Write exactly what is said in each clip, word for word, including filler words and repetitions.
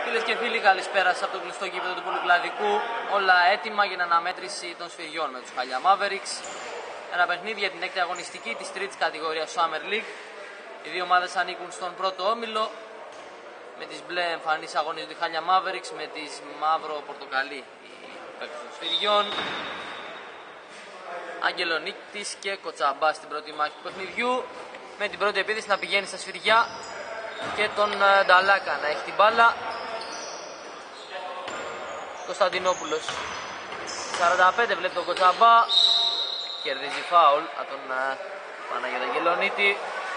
Φίλες και φίλοι, καλησπέρα σας από το κλειστό γήπεδο του Πολυκλαδικού. Όλα έτοιμα για την αναμέτρηση των σφυριών με τους Χάλια Mavericks. Ένα παιχνίδι για την έκτη αγωνιστική της τρίτης κατηγορίας Summer League. Οι δύο ομάδες ανήκουν στον πρώτο όμιλο. Με τις μπλε εμφανίσεις αγωνίζονται οι Χάλια Mavericks, με τις μαύρο-πορτοκαλί οι παίκτες των σφυριών. Αγγελονίκης και Κοτσαμπάς στην πρώτη μάχη του παιχνιδιού. Με την πρώτη επίθεση να πηγαίνει στα σφυριά και τον Νταλάκα να έχει την μπάλα. Κωνσταντινόπουλος σαράντα πέντε βλέπει τον Κοτσαμπά, κερδίζει φάουλ από τον uh, Παναγιώτα Αγγελονίτη.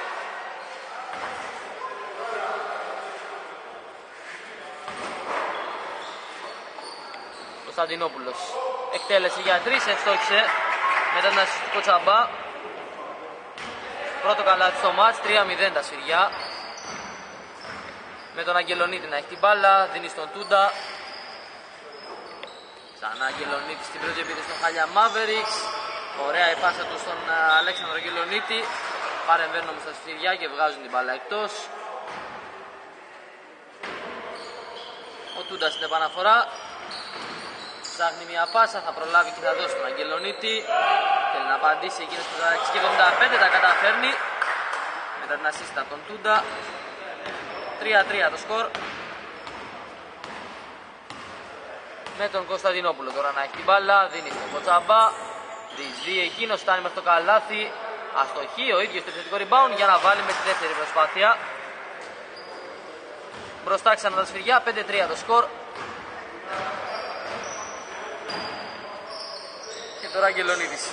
Κωνσταντινόπουλος εκτέλεσε για τρεις, ευστόχισε μετά την ασίστ του Κοτσαμπά. Πρώτο καλάθι στο μάτς, τρία μηδέν τα σφυριά. Με τον Αγγελονίτη να έχει την μπάλα, δίνει στον Τούντα. Ξανά Αγγελονίτη στην πρώτη επίθεση των Χάλια Mavericks. Ωραία η πάσα του στον Αλέξανδρο Αγγελονίτη. Παρεμβαίνουν όμως στα σφυριά και βγάζουν την μπάλα εκτός. Ο Τούντας στην επαναφορά. Ψάχνει μια πάσα, θα προλάβει και θα δώσει τον Αγγελονίτη. Θέλει να απαντήσει εκείνος που θα και εβδομήντα πέντε, τα καταφέρνει. Μετά την ασίστα από τον Τούντα. τρία τρία το σκορ. Με τον Κωνσταντινόπουλο τώρα να έχει την μπάλα, δίνει στον Κοτσαμπά. Διζεί εκείνος, φτάνει μέχρι το καλάθι. Αστοχή ο ίδιος το επιθετικό rebound για να βάλει με τη δεύτερη προσπάθεια. Μπροστά ξανά τα σφυριά, πέντε τρία το σκορ. Και τώρα Αγγελονίδης.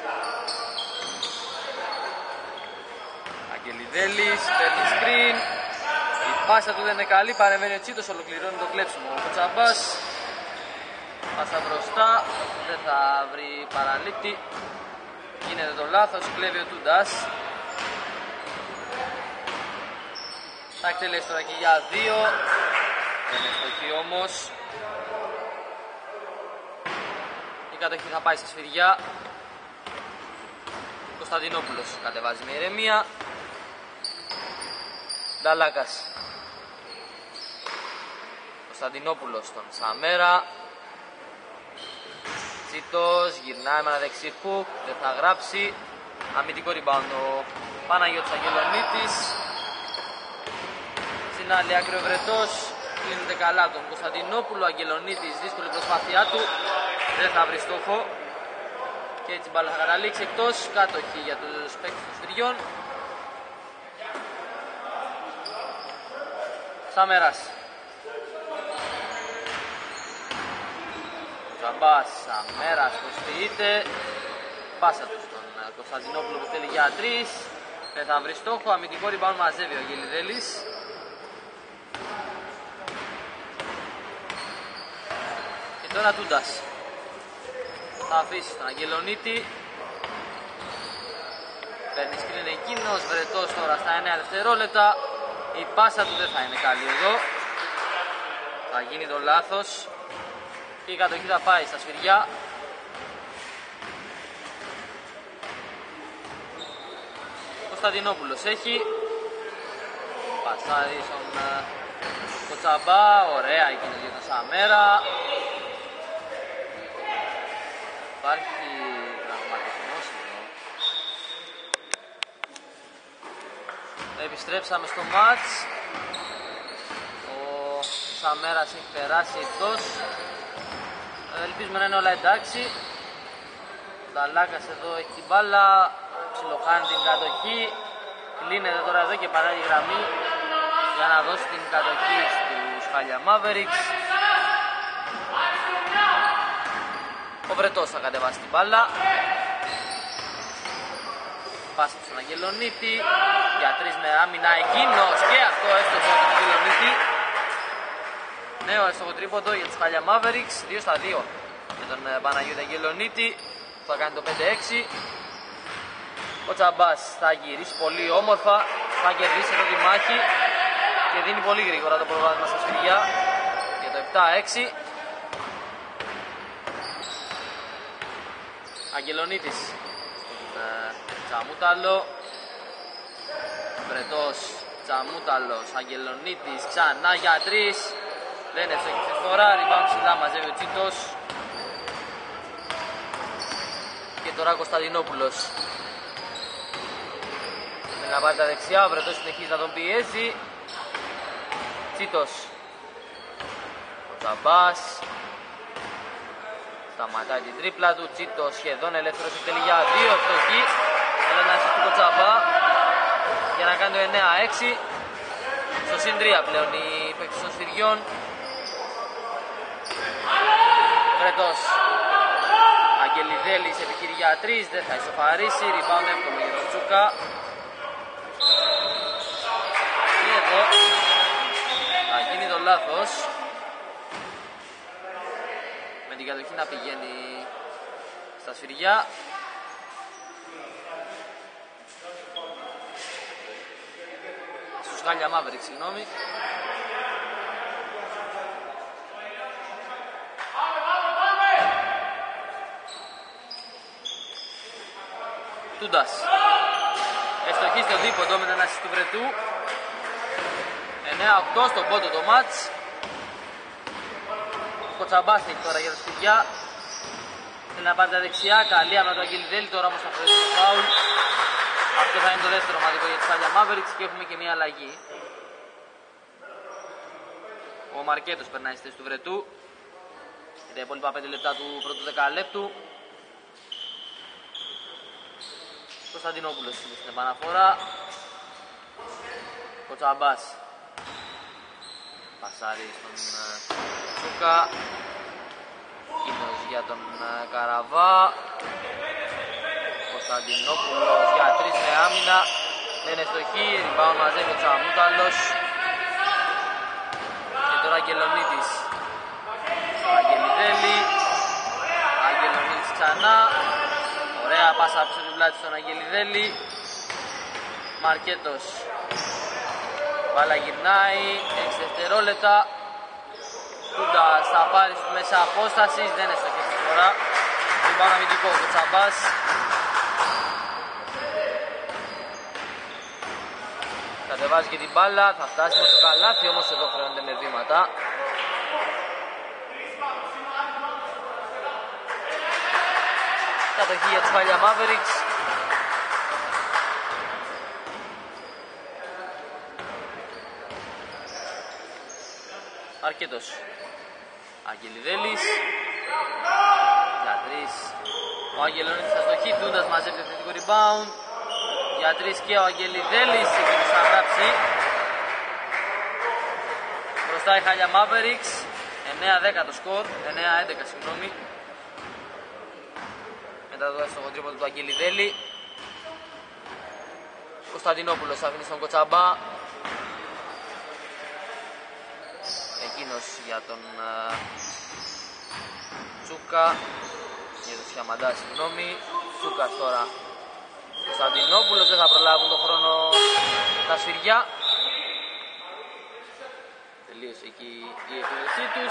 Αγγελιδέλης, παίρνει screen. Η πάσα του δεν είναι καλή, παρεμβαίνει ο Τσίτος, ολοκληρώνει το κλέψιμο. Ο Κοτσαμπάς, πάσα μπροστά, δεν θα βρει παραλήπτη. Γίνεται το λάθος, κλέβει ο Τούντας. Θα εκτελέσει τώρα και για δύο. Δεν είναι στοχή όμως. Η κατοχή θα πάει στα σφυριά. Κωνσταντινόπουλος κατεβάζει με ηρεμία. Νταλάκας. Κωνσταντινόπουλος στον Σαμέρα. Τσίτος γυρνάει με ένα δεξί χουκ, δεν θα γράψει. Αμυντικό rebound ο Παναγιώτης Αγγελονίτης. Στην άλλη άκρη ο Βρετός. Κλείνεται καλά τον Κωνσταντινόπουλο. Αγγελονίτης, δύσκολη προσπάθειά του. Δεν θα βρει στόχο. Και έτσι μπάλα θα καταλήξει εκτός. Κάτοχη για τους παίκτες των σφυριών. Σαμέρας. Κοτσαμπάς, Σαμέρας προσποιείται. Πάσα του στον Κωνσταντινόπουλο που θέλει για τρεις. Δεν θα βρει στόχο. Αμυντικό rebound μαζεύει ο Αγγελιδέλης. Και τώρα Τούντας. Θα αφήσει τον Αγγελονίτη. Παίρνει σκριν εκείνος. Βρετός τώρα στα εννέα δευτερόλεπτα. Η πάσα του δεν θα είναι καλή εδώ. Θα γίνει το λάθος. Και η κατοχή θα πάει στα σφυριά. Κωνσταντινόπουλος έχει. Πασάρι στον uh, Κοτσαμπά. Ωραία εκείνος για τον Σαμέρα. Υπάρχει τραυματισμός εδώ. Επιστρέψαμε στο μάτς. Ο Σαμέρας έχει περάσει εκτός. Ελπίζουμε να είναι όλα εντάξει. Ο Νταλάκας εδώ έχει την μπάλα. Ψιλοχάνει την κατοχή. Κλείνεται τώρα εδώ και παράγει γραμμή για να δώσει την κατοχή στους Χάλια Mavericks. Ο Βρετός θα κατεβάσει την μπάλα. Πάσα στον Αγγελονίτη. Για τρεις με άμυνα εκείνος. Και αυτό έστοχο από τον Αγγελονίτη. Νέο έστοχο τρίποντο για τους Χάλια Mavericks. δύο στα δύο με τον Παναγιώτη Αγγελονίτη. Θα κάνει το πέντε έξι. Ο Τσαμπάς θα γυρίσει πολύ όμορφα. Θα κερδίσει εδώ τη μάχη. Και δίνει πολύ γρήγορα το προβάδισμα στα σφυριά. Για το επτά έξι. Αγγελονίτης στον ε, Τσαμούταλο. Βρετός, Τσαμούταλος, Αγγελονίτης, ξανά για τρεις. Δεν εύστοχη αυτή τη φορά, rebound ψηλά μαζεύει ο Τσίτος. Και τώρα Κωνσταντινόπουλος. Θέλει να πάρει τα δεξιά, ο Βρετός συνεχίζει να τον πιέζει. Τσίτος. Ο Τσαμπάς. Σταματάει την τρίπλα του, Τσίτος σχεδόν ελεύθερος σε τελική για δύο, φτωχή. Θέλει να assist του Κοτσαμπά για να κάνει το εννέα έξι. Στο συν τρία πλέον οι παίκτες των Σφυριών. Βρετός. Αγγελιδέλης επιχείρει για τρεις, δεν θα ισοφαρίσει. Rebound εύκολο για τον Τσούκα. Και εδώ θα γίνει το λάθος. Με την κατοχή να πηγαίνει στα Σφυριά. Στους Γάλια Μαύρικ, συγγνώμη. Τούντας. Ευστοχή στο δίποντο με την assist του Βρετού. εννέα οκτώ στον πόντο το μάτς. Κοτσαμπάς έχει τώρα για τα Σφυριά. Θέλει να πάρει τα δεξιά, καλή από τον Αγγελιδέλη, τώρα όμως θα φορέσει το φάουλ. Αυτό θα είναι το δεύτερο ομαδικό για τις Γάλια Μαύρικ και έχουμε και μια αλλαγή. Ο Μαρκέτος περνάει στη θέση του Βρετού. Για τα υπόλοιπα πέντε λεπτά του πρώτου δεκαλέπτου. Κωνσταντινόπουλος είναι στην επαναφορά. Κοτσαμπάς. Πασάρι στον Τσούκα. Κίνος για τον Καραβά. Κωνσταντινόπουλος για τρεις με άμυνα. Δεν είναι στοχή, rebound μαζεύει ο Τσαμούταλος. Και τώρα Αγγελονίτης. Αγγελιδέλη. Αγγελονίτης ξανά. Ωραία πάσα πίσω την πλάτη στον Αγγελιδέλη. Μαρκέτος. Μπάλα γυρνάει, έξι δευτερόλεπτα. Τούντας θα πάρει στη μέσα απόστασης, δεν είναι στοχή αυτή τη φορά. Rebound αμυντικό ο Τσαμπάς. Κατεβάζει και την μπάλα, θα φτάσει με το καλάθι, όμως εδώ χρεώνεται με βήματα. Κατοχή για τους Γάλια Μαύρικς. Αρκετός. Αγγελιδέλης. Για τρεις. Ο Αγγελονίτης θα στοχεί, Τούντας μαζεύει το θετικό rebound. Για τρεις και ο Αγγελιδέλης έχει ξαναγράψει. Μπροστά η Γάλια Μαύρικς. εννέα δέκα το σκορ, εννέα έντεκα συγγνώμη. Μετά το εύστοχο τρίποντο του Αγγελιδέλη. Κωνσταντινόπουλος αφήνει στον Κοτσαμπά. Εκείνος για τον uh, Τσούκα. Για τον Σιαμαντά συγγνώμη. Τσούκας τώρα. Κωνσταντινόπουλος, δεν θα προλάβουν τον χρόνο τα Σφυριά. Τελείωσε εκεί η επίδεσή τους.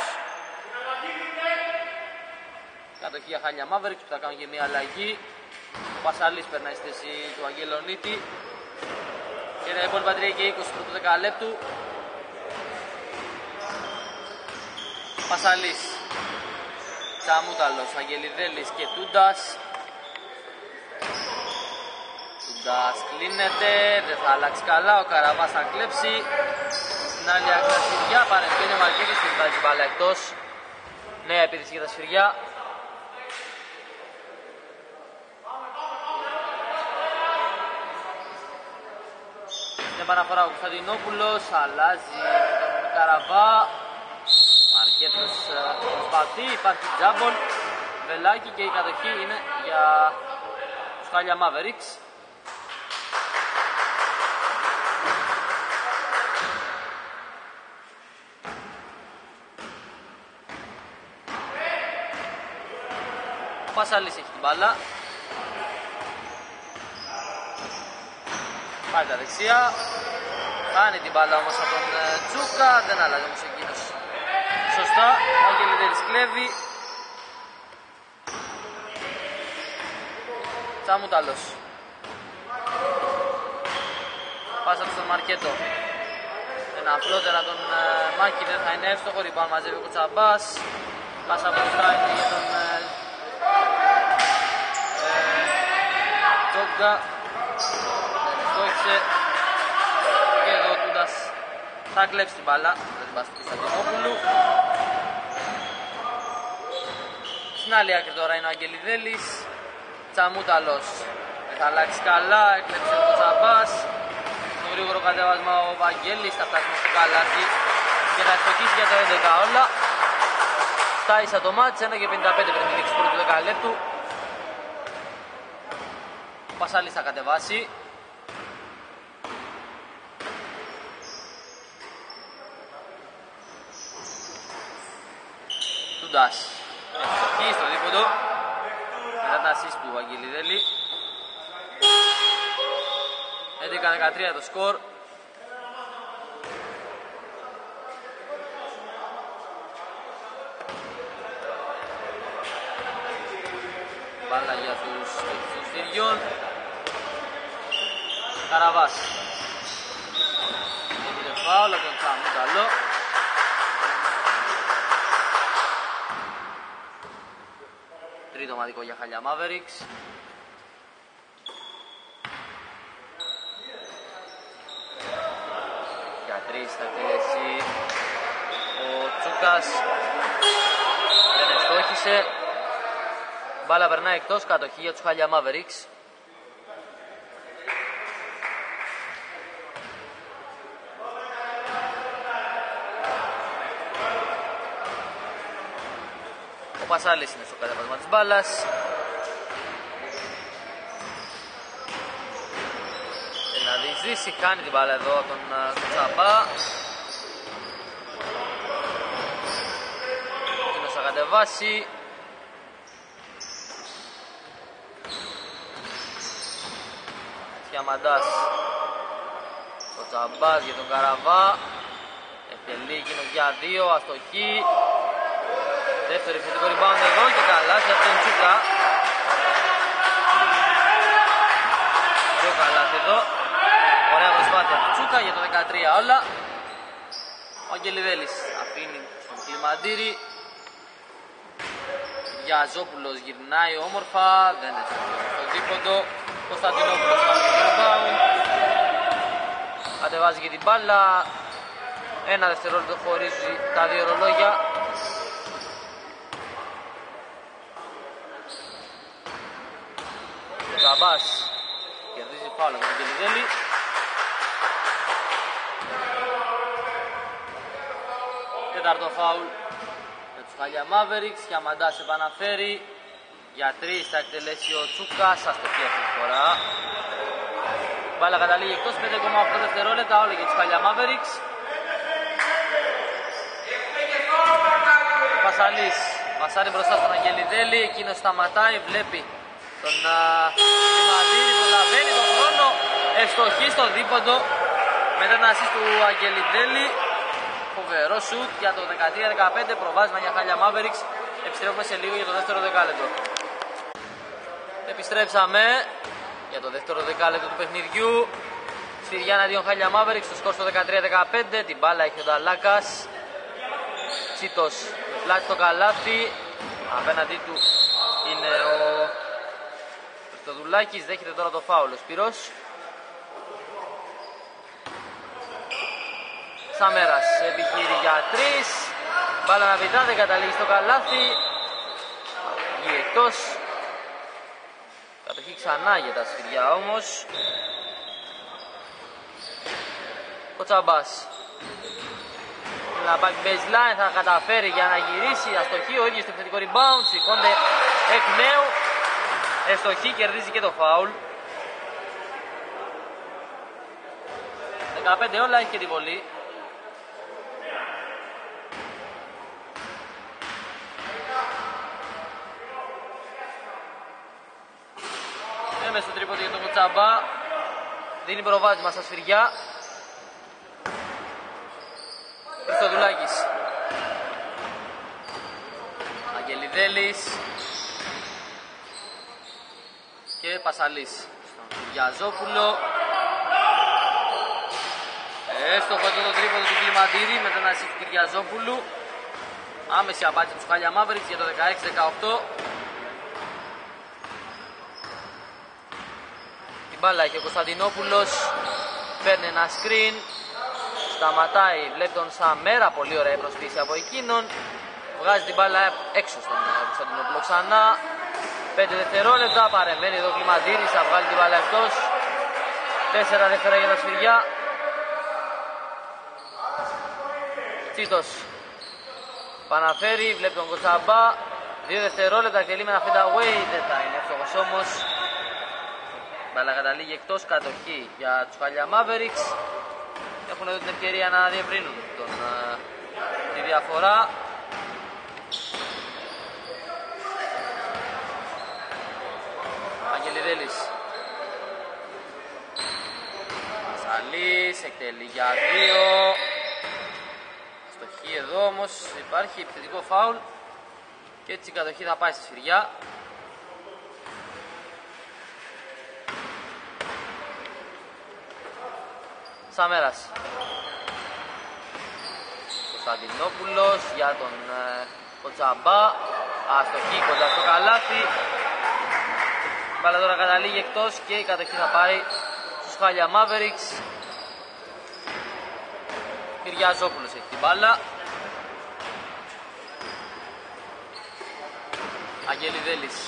Κατοχή για Γάλια Μαύρικς που θα κάνουν και μια αλλαγή. Ο Πασαλής περνάει στη θέση του Αγγελονίτη. Και τα υπόλοιπα τρία και είκοσι πρώτου δεκαλέπτου. Πασαλής, Τσαμούταλος, Αγγελιδέλης και Τούντας. Τούντας κλείνεται, δεν θα αλλάξει καλά, ο Καραβάς θα κλέψει. Στην άλλη άκρη τα Σφυριά, παρεμβαίνει ο Μαρκέτης και βγάζει μπάλα εκτός. Νέα επίθεση για τα Σφυριά. Στην επαναφορά ο Κωνσταντινόπουλος, αλλάζει τον Καραβά. Μαρκέτος προσπαθεί, υπάρχει τζάμπολ, βελάκι και η κατοχή είναι για τους Γάλια Μαύρικς. Ο Πασαλής έχει την μπάλα. Πάει τα δεξιά. Χάνει την μπάλα όμως από τον Τσούκα, δεν αλλάζει όμως εκείνος. Σωστά, ο Αγγελιδέλης κλέβει. Τσαμούταλος. Πάσα στον Μαρκέτο. ένα φλότερα τον ε, Μάκη, δεν θα είναι εύστοχο. Rebound μαζεύει ο Κοτσαμπάς. Πάσα μπροστά είναι για τον ε, Τσόγκα. Δεν ευστόχησε. Και εδώ ο Τούντας θα κλέψει την μπάλα. Δεν την πάσει του Κωνσταντινόπουλου. Στην άλλη άκρη τώρα είναι ο Αγγελιδέλης. Τσαμούταλος δεν θα αλλάξει καλά, έκλεψε ο Κοτσαμπάς. Στο γρήγορο κατέβασμα ο Βαγγέλης θα φτάσει στο καλάθι και θα ευστοχίσει για το έντεκα όλα. Στα ίσα το μάτς, ένα και πενήντα πέντε πριν τη λήξη πρώτου δεκαλέπτου. Ο Πασάλης θα κατεβάσει. Τούντας ευστοχή στο δίποντο μετά τα assist του Αγγελιδέλη. έντεκα δεκατρία το σκορ. Μπάλα για τους Στυριών. Καραβάς. Έγινε φάουλ από τον Τσαμούταλο. Τρίτο ομαδικό για Χάλια Mavericks. Για τρεις θα εκτελέσει ο Τσούκας. Δεν ευστόχησε. Μπάλα περνάει εκτός, κατοχή για τους Χάλια Mavericks. Ο Πασάλης είναι στο κατέβασμα της μπάλας. Θέλει να διεισδύσει, κάνει την μπάλα εδώ από τον Κουτσαμπά. Εκείνος θα κατεβάσει. Διαμαντάς. Ο Τσαμπάς για τον Καραβά. Εκτελεί εκείνο για δύο, αστοχή. Δεύτερο επιθετικό rebound εδώ και καλά από τον Τσούκα. Δύο καλά εδώ. Ωραία προσπάθεια του Τσούκα για το δεκατρία όλα. Ο Αγγελιδέλης αφήνει στον Κιλιμαντήρη. Γιαζόπουλος γυρνάει όμορφα. Δεν είναι στο δίποντο. Κωνσταντινόπουλος κάνει το rebound. Κατεβάζει και την μπάλα. Ένα δευτερόλεπτο χωρίζει τα δύο ρολόγια. Ο Καμπάς κερδίζει φάουλ από τον Αγγελιδέλη. Τέταρτο φάουλ για τους Χάλια Mavericks. Γιαμαντάς επαναφέρει. Για τρεις θα εκτελέσει ο Τσούκας. Αστοχή αυτή τη φορά. Μπάλα καταλήγει εκτός, πέντε κόμμα οκτώ δευτερόλεπτα όλα για τους Χάλια Mavericks. Πασαλής πασάρει μπροστά στον Αγγελιδέλη. Εκείνος σταματάει, βλέπει τον Κιλιμαντήρη, προλαβαίνει τον χρόνο. Ευστοχή στο δίποντο μετά ένα assist του Αγγελιδέλη. Φοβερό σουτ για το δεκατρία δεκαπέντε, προβάδισμα για Χάλια Mavericks. Επιστρέφουμε σε λίγο για το δεύτερο δεκάλεπτο. Επιστρέψαμε για το δεύτερο δεκάλεπτο του παιχνιδιού. Σφυριά εναντίον Χάλια Mavericks, το σκορ στο δεκατρία δεκαπέντε. Την μπάλα έχει ο Νταλάκας. Τσίτος με πλάτη στο καλάθι. Απέναντί του είναι ο Χριστοδουλάκης. Δέχεται τώρα το φάουλ ο Σπύρος. Σαμέρας επιχείρει για τρεις. Μπάλα να πιτά, δεν καταλήγει στο καλάθι. Βγει εκτός. Κατοχή ξανά για τα Σφυριά όμως. Ο Τσαμπάς. Να πάει baseline, θα καταφέρει για να γυρίσει. Αστοχή, ο ίδιος στο επιθετικό rebound. Σηκώνται εκ νέου. Ευστοχή, κερδίζει και το φάουλ. δεκαπέντε όλα, έχει και την βολή. Έμεσα στο τρίποντο για τον Κουτσαμπά. Δίνει προβάδισμα στα Σφυριά. Χριστοδουλάκης. Αγγελιδέλης. Και Πασαλής στον Γιαζόπουλο. Έστοχο εδώ το τρίποντο του Κλιμαντήρη με τον assist του Κυριαζόπουλου. Άμεση απάντηση του Χάλια Mavericks για το δεκαέξι δεκαοκτώ. Την μπάλα έχει ο Κωνσταντινόπουλος. Παίρνει ένα screen. Σταματάει, βλέπει τον Σαμέρα. Πολύ ωραία η προσποίηση από εκείνον. Βγάζει την μπάλα έξω στον Κωνσταντινόπουλο ξανά. πέντε δευτερόλεπτα. Παρεμβαίνει εδώ ο Κλιμαντήρης. Θα βγάλει την μπάλα εκτός. τέσσερα δεύτερα για τα σφυριά. Τσίτος Παναφέρει, βλέπει τον Κοτσαμπά. Δύο δευτερόλεπτα, εκτελεί με ένα fade away. Δεν θα είναι εύστοχος όμως. Μπάλα καταλήγει εκτός, κατοχή για τους Χάλια Mavericks. Έχουν εδώ την ευκαιρία να διευρύνουν τον, uh, τη διαφορά. Αγγελιδέλης. Σαλής, εκτελεί για δύο. Στοχή εδώ όμως υπάρχει επιθετικό φάουλ και έτσι η κατοχή θα πάει στη σφυριά. Σαμέρας. Κωνσταντινόπουλος για τον ε, Κοτσαμπά. Αστοχή κοντά στο καλάθι. Μπάλα τώρα καταλήγει εκτός και η κατοχή θα πάει στους Χάλια Mavericks. Κυριαζόπουλος έχει την μπάλα. Αγγελιδέλης.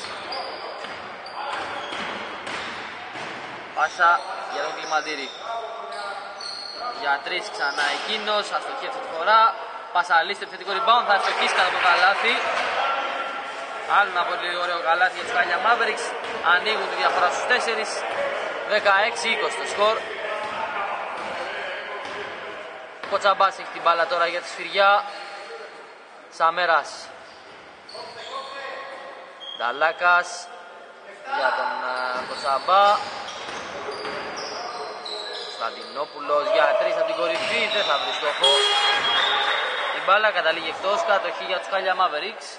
Πάσα για τον Κλιμαντήρη. Για τρεις ξανά εκείνος. Αστοχή αυτή τη φορά. Πάσα λύσει το επιθετικό rebound. Θα αστοχίσει κατά το καλάθι. Άλλο ένα πολύ ωραίο καλάθι για τους Χάλια Mavericks. Ανοίγουν τη διαφορά στους τέσσερις. δεκαέξι είκοσι το σκορ. Κοτσαμπάς έχει την μπάλα τώρα για τη σφυριά. Σαμέρας. Νταλάκας για τον uh, Κοτσαμπά. Κωνσταντινόπουλος για τρεις από την κορυφή. Δεν θα βρει στόχο. Η μπάλα καταλήγει εκτός. Κατοχή για τους Χάλια Mavericks,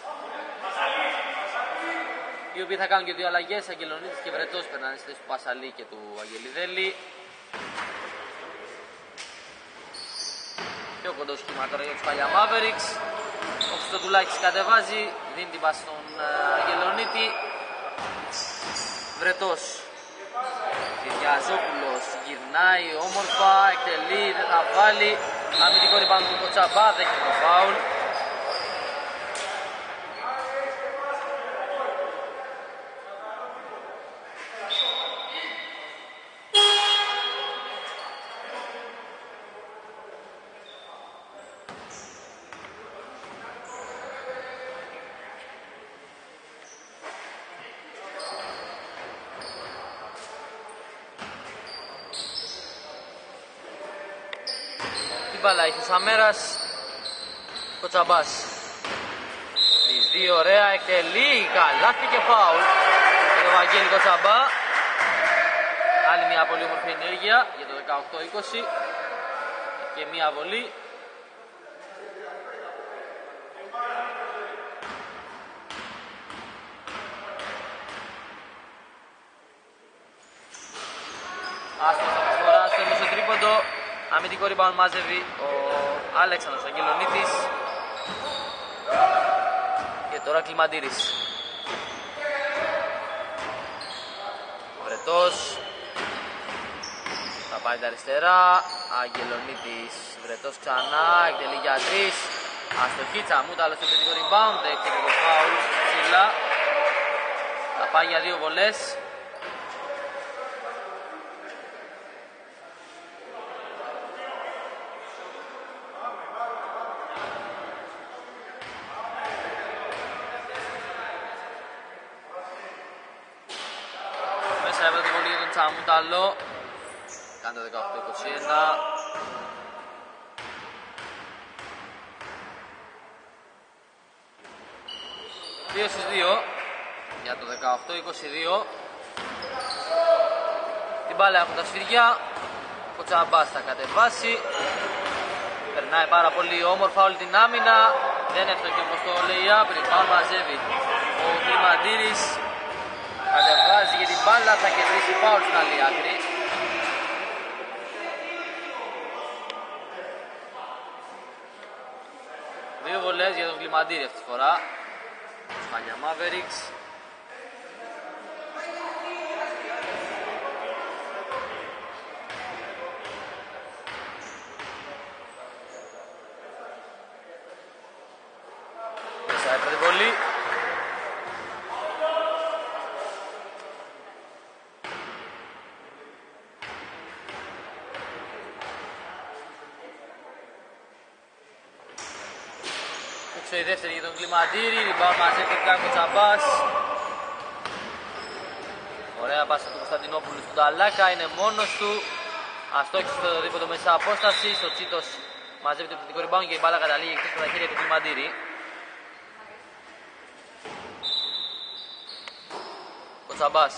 οι οποίοι θα κάνουν και δύο αλλαγές. Αγγελονίτης και Βρετός περνάνε στη θέση του Πασαλή και του Αγγελιδέλη. Πιο κοντό σχήμα τώρα για τους Χάλια Mavericks. Ο Χριστοδουλάκης κατεβάζει, δίνει την πάση στον uh, Αγγελονίτη. Βρετός. Κυριαζόπουλος γυρνάει όμορφα, εκτελεί, δεν θα βάλει. Αμυντικό rebound του Κοτσαμπά, δέχεται το φάουλ. Μπάλα έχει ο Σαμέρας. Κοτσαμπάς. Τις δύο ωραία, εκτελεί, καλάθι και φάουλ για τον Βαγγέλη Κοτσαμπά. Άλλη μια πολύ όμορφη ενέργεια για το δεκαοκτώ είκοσι και μια βολή. Άστοχα φορά στο μισό τρίποντο. Αμυντικό rebound μάζευει ο Αλέξανδρος Αγγελονίτης. Και τώρα Κλιμαντήρης. Βρετός. Θα πάει τα αριστερά. Αγγελονίτης. Βρετός ξανά. Εκτελεί για τρεις. Αστοχή Τσαμούτα, άλλο στο αμυντικό rebound. Δέχεται το φάουλ ψηλά. Θα πάει για δύο βολές. Τσαμούταλο. Κάντε δεκαοκτώ είκοσι ένα. δύο στις δύο για το δεκαοκτώ είκοσι δύο. Την μπάλα έχουν τα σφυριά. Ο Τσαμπάς θα κατεβάσει. Περνάει πάρα πολύ όμορφα όλη την άμυνα. Δεν έφτωχε όπως το λέει η άπρη. Πάω μαζεύει ο Κλιμαντήρης. Κατεβάζει για την μπάλα, θα κερδίσει φάουλ στην άλλη άκρη. Δύο βολές για τον Κλιμαντήρη αυτή τη φορά. Χάλια Mavericks. Μέσα έπρεπε πολύ. Η δεύτερη για τον Κλιμαντήρη, rebound μαζεύει ο Τσαμπάς. Ωραία πάσα του Κωνσταντινόπουλου στον Ταλάκα, είναι μόνος του. Αστόχησε στο δίποτο μέσα απόσταση. Ο Τσίτος μαζεύει το επιθετικό rebound και η μπάλα καταλήγει εκτός από τα χέρια του Κλιμαντήρη. Ο Τσαμπάς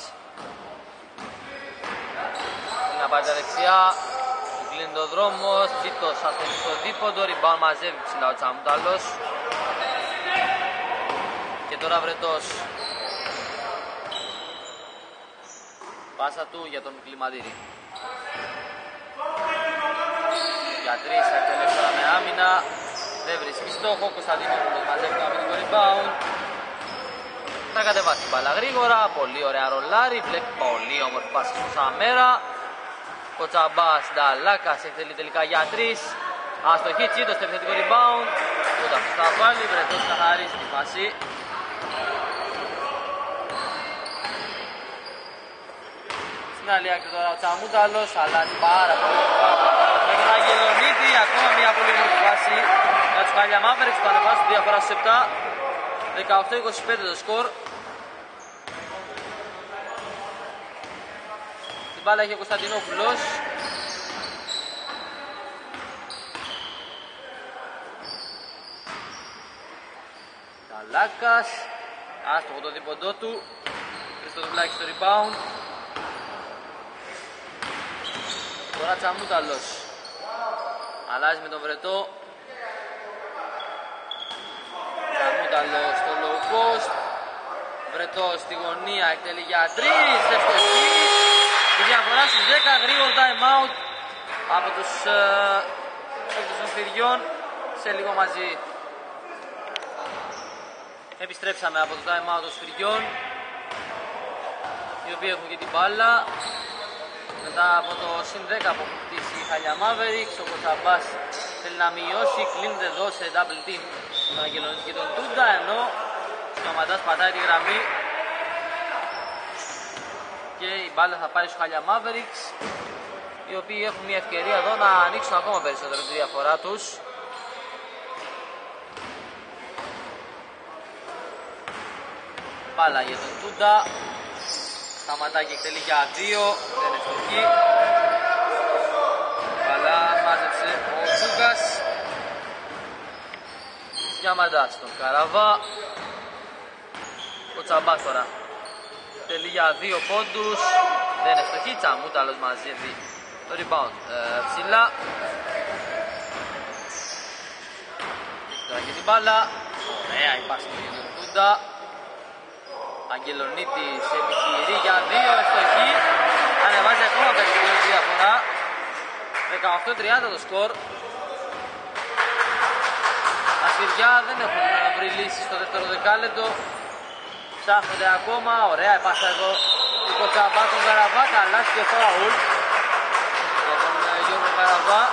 θέλει να πάρει τα δεξιά, του κλείνει το δρόμο. Τσίτος αστόχησε στο δίποτο, rebound μαζεύει ψηλά ο Τσαμούταλος. Και τώρα Βρετός. Πάσα του για τον Κλιμαντήρη. Για τρεις θα εκτελέσει τώρα με άμυνα. Δεν βρίσκει στόχο. Κωνσταντινόπουλος μαζεύει το αμυντικό rebound. Θα κατεβάσει την μπάλα γρήγορα. Πολύ ωραία ρολάρι. Βλέπει πολύ όμορφη πάσα στο Σαμέρα. Κοτσαμπάς, Νταλάκας εκτελεί τελικά για τρεις. Αστοχή, Τσίτος στο επιθετικό rebound. Ούτε αυτό θα βάλει. Βρετός θα χαρίσει τη φάση. Στην άλλη άκρη τώρα ο Τσαμούταλος αλλάζει πάρα πολύ με τον Αγγελονίτη. Ακόμα μια πολύ όμορφη φάση για τους Χάλια Mavericks που ανεβάζουν τη διαφορά στους επτά. δεκαοκτώ είκοσι πέντε το σκορ. Την μπάλα έχει ο Κωνσταντινόπουλος. Ταλάκας. Άστοχο το δίποντό του. Χριστοδουλάκης στο rebound. Τώρα Τσαμούταλος. Αλλάζει με τον Βρετό. Τσαμούταλος στο low post. Βρετός στη γωνία εκτελεί για τρεις. Ευστοχή. Η διαφορά στους δέκα. Γρήγορο time out από τους παίκτες των Σφυριών. Σε λίγο μαζί επιστρέψαμε από το time out των Σφυριών, οι οποίοι έχουν και την μπάλα. Μετά από το συν δέκα που έχουν χτίσει η Χάλια Mavericks, ο Κωνσταμπάς θέλει να μειώσει, κλείνεται εδώ σε double team τον Αγγελονίτη και τον Τούντα, ενώ ο Σταματάς πατάει τη γραμμή και η μπάλα θα πάρει στους Χάλια Mavericks, οι οποίοι έχουν μια ευκαιρία εδώ να ανοίξουν ακόμα περισσότερο τη διαφορά τους. Μπάλα για τον Τούντα. Σταματάει και εκτελεί για δύο. Δεν είναι φτωχή. Μπάλα μάζεψε ο Τσούκας. Διαμαντά στον Καραβά. Ο Τσαμπάς τώρα εκτελεί για δύο πόντους. Δεν είναι φτωχή. Τσαμούταλος μαζεύει το rebound ε, ψηλά. Έχει τώρα και την μπάλα. Ωραία η πάση για τον Τούντα. Αγγελονίτης επιχειρεί για δύο, ευστοχή. Ανεβάζει ακόμα περισσότερο τη διαφορά. δεκαοκτώ τριάντα το σκορ. Ασφυριά δεν έχουν βρει λύσεις στο δεύτερο δεκάλεπτο. Ψάχνονται ακόμα. Ωραία η πάσα εδώ του Κοτσαμπά τον Καραβά. Καλά και φάουλ για τον Γιώργο Καραβά.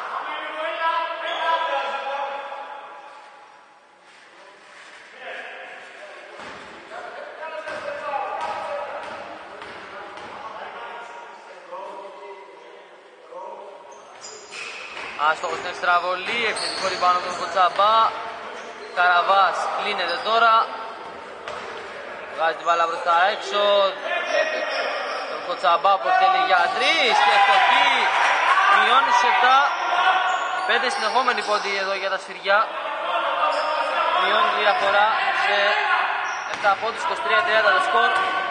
Άστοχος στην εξτραβολή, επιθετικό rebound από τον Κοτσαμπά. Καραβάς κλείνεται τώρα. Βγάζει την μπάλα προς τα έξω. Βλέπετε τον Κοτσαμπά που εκτελεί για τρεις και ευστοχή. Μειώνει στους επτά. Πέντε συνεχόμενοι πόντοι εδώ για τα Σφυριά. Μειώνει τη διαφορά σε επτά πόντους, είκοσι τρία τριάντα το σκορ.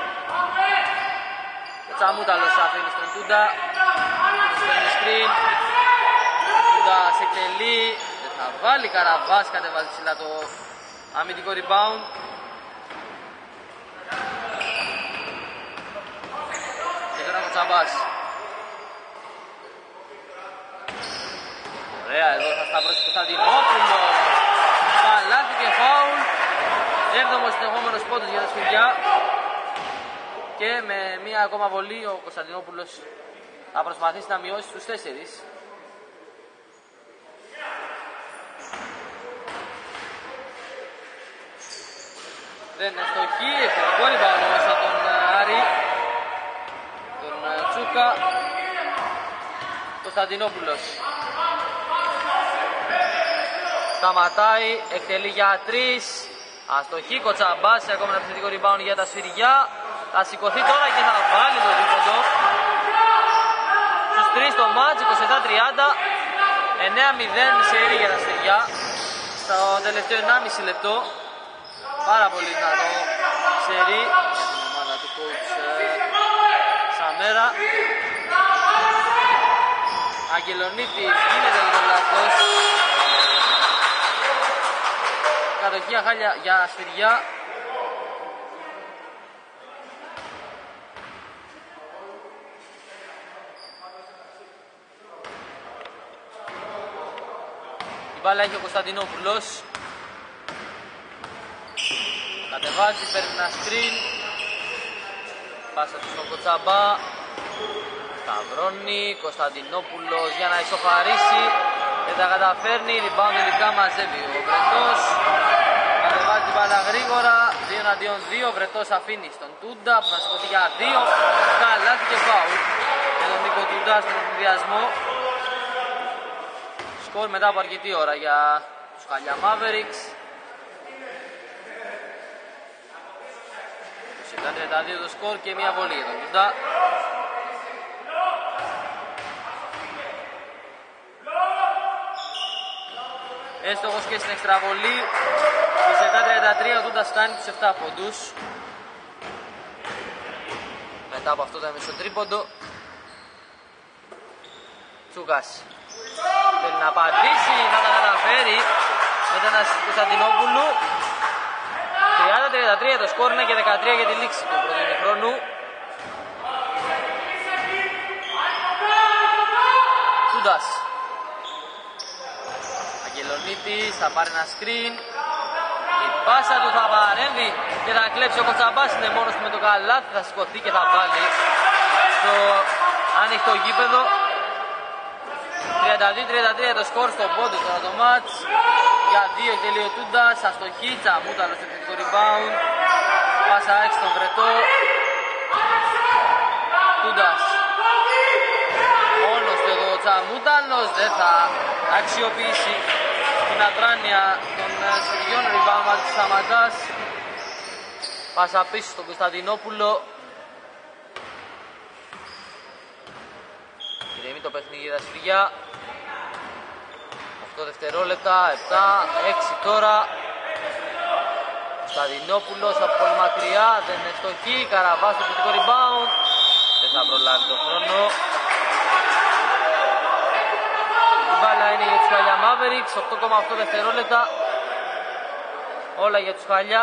Ο Τσαμούταλος αφήνει στον Τούντα. Στον screen. Σε εκτελεί, δεν θα βάλει. Καραβάς κατεβάζει ψηλά το αμυντικό rebound. Και τώρα ο Τσαμπάς. Ωραία, εδώ θα σταυρώσει Κωνσταντινόπουλος. Θα Έβδομος συνεχόμενος πόντος για τα Σφυριά. Και με μία ακόμα βολή ο Κωνσταντινόπουλος θα προσπαθήσει να μειώσει στους τέσσερις. Δεν είναι στοχή, ευθερικό rebound όμως από τον Άρη, τον Τσούκα. Κωνσταντινόπουλος σταματάει, εκτελεί για τρεις, αστοχή, Κοτσαμπάς, ακόμα ένα επιθετικό rebound για τα Σφυριά. Θα σηκωθεί τώρα και θα βάλει το δίποντο. Στους τρεις το μάτς, είκοσι επτά τριάντα, εννέα μηδέν σερί για τα Σφυριά στο τελευταίο ενάμιση λεπτό. Πάρα πολύ δυνατό σερί για την ομάδα του coach ε, Σαμέρα. Αγγελονίτης γίνεται λίγο λάθος. Κατοχή χάλια για Σφυριά. Η μπάλα έχει ο Κωνσταντινόπουλος. Κατεβάζει, παίρνει ένα screen. Πάσα του στον Κοτσαμπά. Σταυρώνει, Κωνσταντινόπουλος για να ισοφαρίσει. Δεν τα καταφέρνει, rebound τελικά μαζεύει ο Βρετός. Κατεβάζει την μπάλα γρήγορα, δύο εναντίον δύο. Ο Βρετός αφήνει στον Τούντα που θα σηκωθεί για δύο. Καλάθι και φάουλ για τον Νίκο Τούντα στον ενδιασμό. Σκορ μετά από αρκετή ώρα για τους Χαλιά Mavericks. τριάντα δύο το σκορ και μια βολή για τον Τούντα. Έστοχος και στην εξτραβολή. είκοσι επτά τριάντα τρία ο Τούντας κάνει τους επτά πόντους. Μετά από αυτό το μεσοτρίποντο Τσούκας θέλει να απαντήσει, θα τα καταφέρει μετά ένα Κωνσταντινόπουλου. τριάντα τριάντα τρία το σκορ είναι και δεκατρία για τη λήξη του πρώτου ημιχρόνου. Τούντας. Αγγελονίτης θα πάρει ένα screen. Η πάσα του θα παρέμβει και θα κλέψει ο Κοτσαμπάς. Είναι μόνος του με το καλάθι, θα σηκωθεί και θα βάλει στο ανοιχτό γήπεδο. τριάντα δύο τριάντα τρία το σκορ στο πόντο τώρα το μάτς. Για δύο εκτελεί ο Τούντας, αστοχή, Τσαμούταλος στο επιθετικό rebound. Πάσα έξω στον Βρετό. Τούντας. Μόνος του εδώ ο Τσαμούταλος, δεν θα αξιοποιήσει την αδράνεια των Σφυριών, rebound μαζί του Σαματζάς. Πάσα πίσω στον Κωνσταντινόπουλο. Ηρεμεί το παιχνίδι για τα Σφυριά. οκτώ δευτερόλεπτα, επτά, έξι τώρα. Κωνσταντινόπουλος από πολύ μακριά, δεν είναι στοχή. Καραβάς στο επιθετικό rebound. Δεν θα προλάβει το χρόνο. Η μπάλα είναι για τους Χαλιά Mavericks, οκτώ κόμμα οκτώ δευτερόλεπτα. Όλα για τους Χαλιά.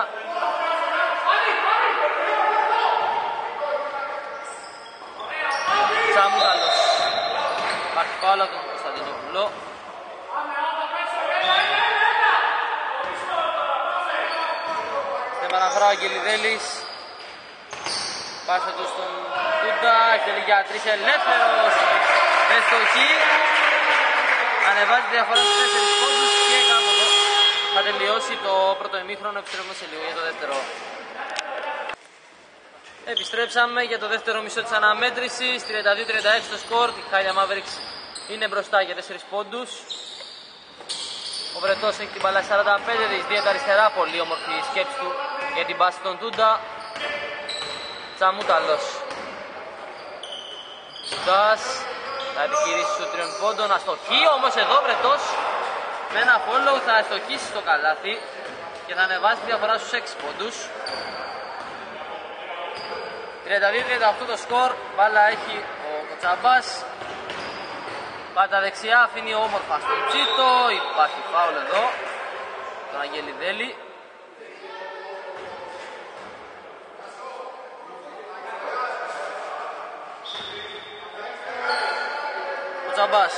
Τσαμούταλος. Υπάρχει πάλι από τον Κωνσταντινόπουλο. Παραφρά ο Αγγελιδέλης. Πάσα του στον Τούντα, εκτελεί για τρεις ελεύθερος. Εστοχή. Ανεβάζει τη διαφορά στους τέσσερις πόντους και κάπου εδώ θα τελειώσει το πρώτο ημίχρονο. Επιστρέφουμε σε λίγο για το δεύτερο. Επιστρέψαμε για το δεύτερο μισό της αναμέτρησης. τριάντα δύο τριάντα έξι το σκορ. Η Χάλια Mavericks είναι μπροστά για τέσσερις πόντους. Ο Βρετός έχει την μπάλα σαράντα πέντε, δύο τα αριστερά. Πολύ όμορφη η σκέψη του για την πάση των Τούντα. Τσαμούταλος. Τούντας θα επιχειρήσει στους τριών πόντων. Αστοχή όμως εδώ ο Βρετός με ένα follow θα αστοχίσει στο καλάθι και θα ανεβάσει τη διαφορά στους έξι πόντους. τριάντα δύο τριάντα οκτώ το σκορ. Μπάλα έχει ο Κοτσαμπάς. Πάτα δεξιά, αφήνει όμορφα στον Τσίτο. Υπάρχει φάουλ εδώ τον Αγγελιδέλη. Κοτσαμπάς.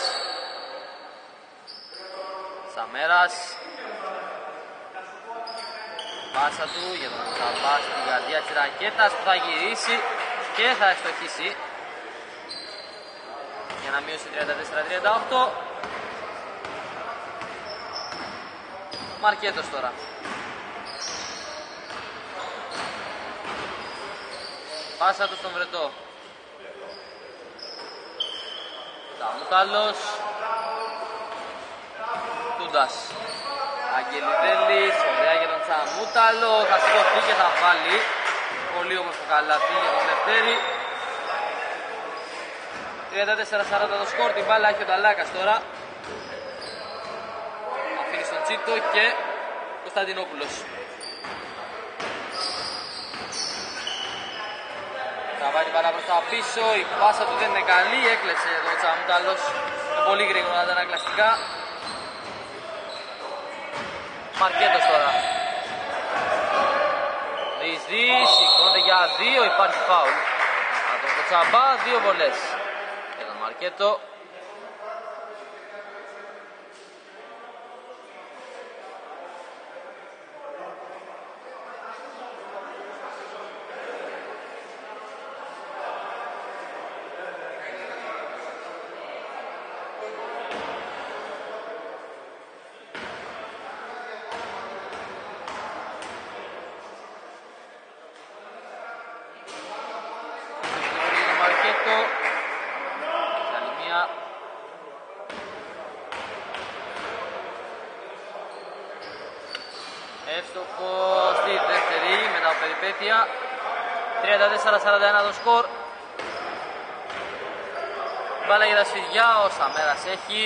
Σαμέρας. πάσα του για τον Τσαμπά στην καρδιά της ρακέτας που θα γυρίσει και θα ευστοχίσει για να μειώσει τριάντα τέσσερα τριάντα οκτώ. Μαρκέτος τώρα. Πάσα του στον Βρετό. Τσαμούταλος. Τούντας. Αγγελιδέλης, ωραία για τον Τσαμούταλο. Θα σηκωθεί και θα βάλει. Πολύ όμως το καλάθι για τον Λευτέρη. τριάντα τέσσερα σαράντα το σκορ, την μπάλα έχει ο Νταλάκας τώρα. Αφήνει στον Τσίτο και Κωνσταντινόπουλος. Τραβάει την μπάλα προς τα πίσω, η πάσα του δεν είναι καλή, έκλεψε εδώ ο Τσαμούταλος με πολύ γρήγορα αντανακλαστικά. Μαρκέτος τώρα. Δυσδύ, σηκώνεται για δύο, υπάρχει φάουλ. Από τον Κοτσαμπά, δύο βολές. Για τον Μαρκέτο. Εύστοχο στη δεύτερη μετά από περιπέτεια. τριάντα τέσσερα σαράντα ένα το σκορ. Μπάλα για τα σφυριά, ο Σαμέρας έχει.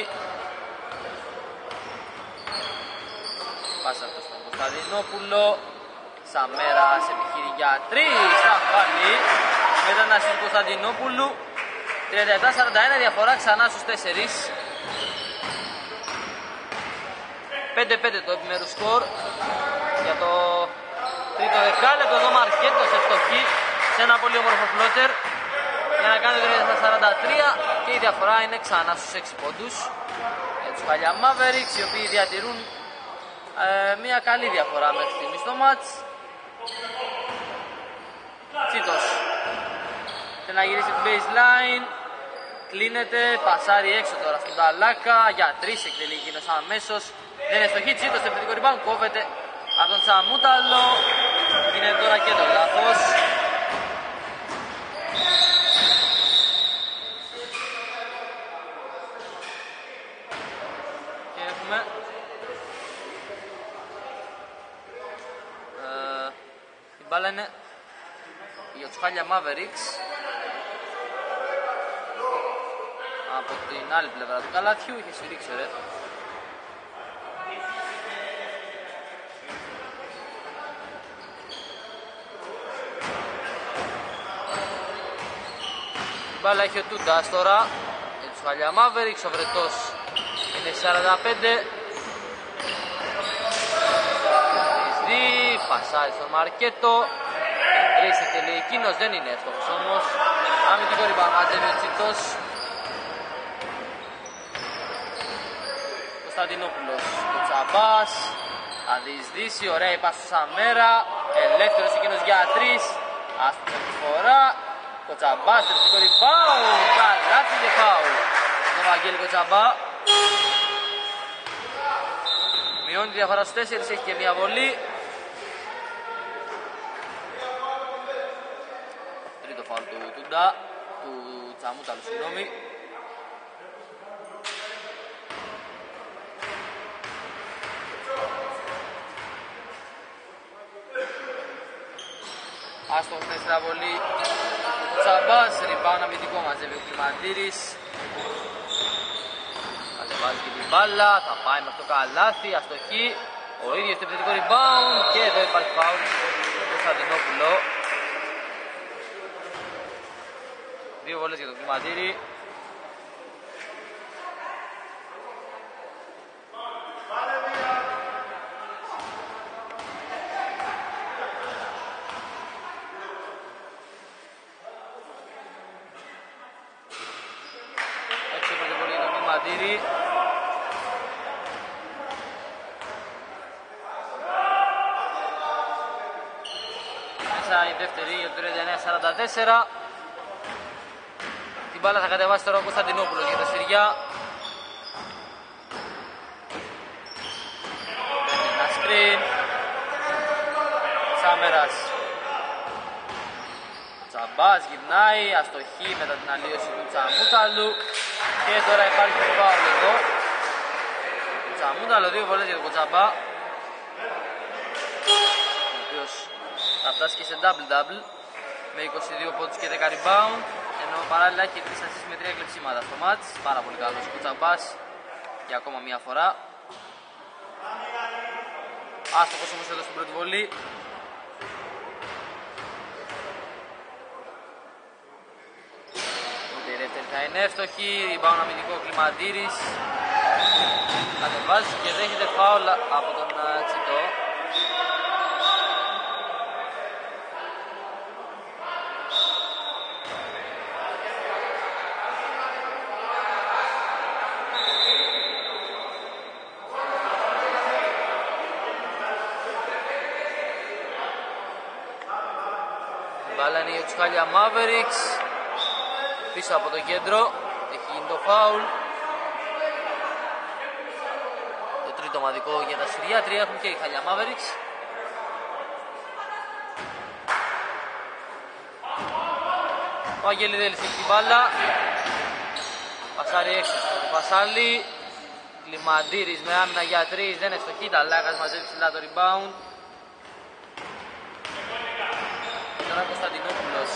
Πάσα αυτό στον Κωνσταντινόπουλο. Σαμέρας επιχειρεί για τρεις, θα βάλει. Μετά να του Κωνσταντινόπουλου. τριάντα επτά σαράντα ένα διαφορά ξανά στους τέσσερις. πέντε πέντε το επιμέρους σκορ για το τρίτο δεκάλεπτο. Εδώ Μαρκέτος ευστοχή σε ένα πολύ όμορφο φλότερ για να κάνει το τριάντα σαράντα τρία και η διαφορά είναι ξανά στους έξι πόντους για τους Χάλια Mavericks, οι οποίοι διατηρούν ε, μια καλή διαφορά μέχρι στιγμή στο μάτς. Τσίτος θέλει να γυρίσει την baseline, κλείνεται, πασάρει έξω τώρα στον Νταλάκα για τρεις, εκτελεί εκείνος αμέσως. Δεν είναι στοχή, Τσίτος, στο επιθετικό rebound, κόβεται από τον Τσαμούταλο. Είναι τώρα και το λάθος. Και έχουμε ε, η μπάλα είναι για τους Χάλια Mavericks από την άλλη πλευρά του καλάθιου. Είχε σφυρίξει ωραία. Μπάλα έχει ο Τούντας τώρα για τους Χάλια Mavericks, ο Βρετός είναι σαράντα πέντε. Δυσδύ, πασάρι στον Μαρκέτο. Τρεις εκτελεί εκείνος, δεν είναι εύστοχος όμως. Αμυντικό rebound μαζεύει ο Τσίτος. Κωνσταντινόπουλος, ο Τσαμπάς. Θα διεισδύσει, ωραία η πάση του Σαμέρα. Ελεύθερος εκείνος για τρεις. Άστοχη τη φορά. Κοτσαμπά, τερματικό rebound, καλάθι και φάουλ. Τον Βαγγέλη Κοτσαμπά. Μειώνει τη διαφορά στους τέσσερις, έχει και μια βολή. Τρίτο φάουλ του Τούντα, του Τσαμούταλου, συγγνώμη. Άστοχος τέσσερα βολή. Τσαμπάς, rebound αμυντικό μαζεύει ο Κλιμαντήρης. Κατεβάζει και την μπάλα, θα πάει με αυτό το καλάθι, αστοχή. Ο ίδιος το επιθετικό rebound και εδώ υπάρχει φάουλ στον Κωνσταντινόπουλο. Δύο βολές για τον Κλιμαντήρη. μέσα η δεύτερη για το τριάντα εννέα σαράντα τέσσερα. Την μπάλα θα κατεβάσει τώρα ο Κωνσταντινόπουλος για τα σφυριά. Παίρνει ένα screen. Τσάμερας. Τσαμπάς γυρνάει, αστοχή μετά την αλλίωση του Τσαμούταλου. Και τώρα υπάρχει φάουλ εδώ. Ο Τσαμούταλο, δύο βολές για τον Κοτσαμπά, ο οποίος θα φτάσει και σε double-double με είκοσι δύο πόντους και δέκα rebound, ενώ παράλληλα έχει τρεις ασίστ με τρία κλεψίματα στο μάτς. Πάρα πολύ καλός ο Κοτσαμπάς για ακόμα μία φορά. Άστοχος όμως εδώ στην πρώτη βολή. Ούτε η δεύτερη θα είναι εύστοχη. Rebound αμυντικό Κλιμαντήρης. Κατεβάζει και δέχεται φάουλ από τον Τσιτό. Μπάλα είναι για τους Χάλια Mavericks. Πίσω από το κέντρο έχει γίνει το φάουλ. Το τρίτο ομαδικό για τα σφυριά. Τρία έχουν και οι Χάλια Mavericks. Ο Αγγελιδέλης έχει την μπάλα. Πασάρι έξω στον Πασάλη. Κλιμαντήρης με άμυνα για τρεις. Δεν ευστοχεί. Ταλάκας μαζεύει ψηλά το rebound. Τώρα Κωνσταντινόπουλος.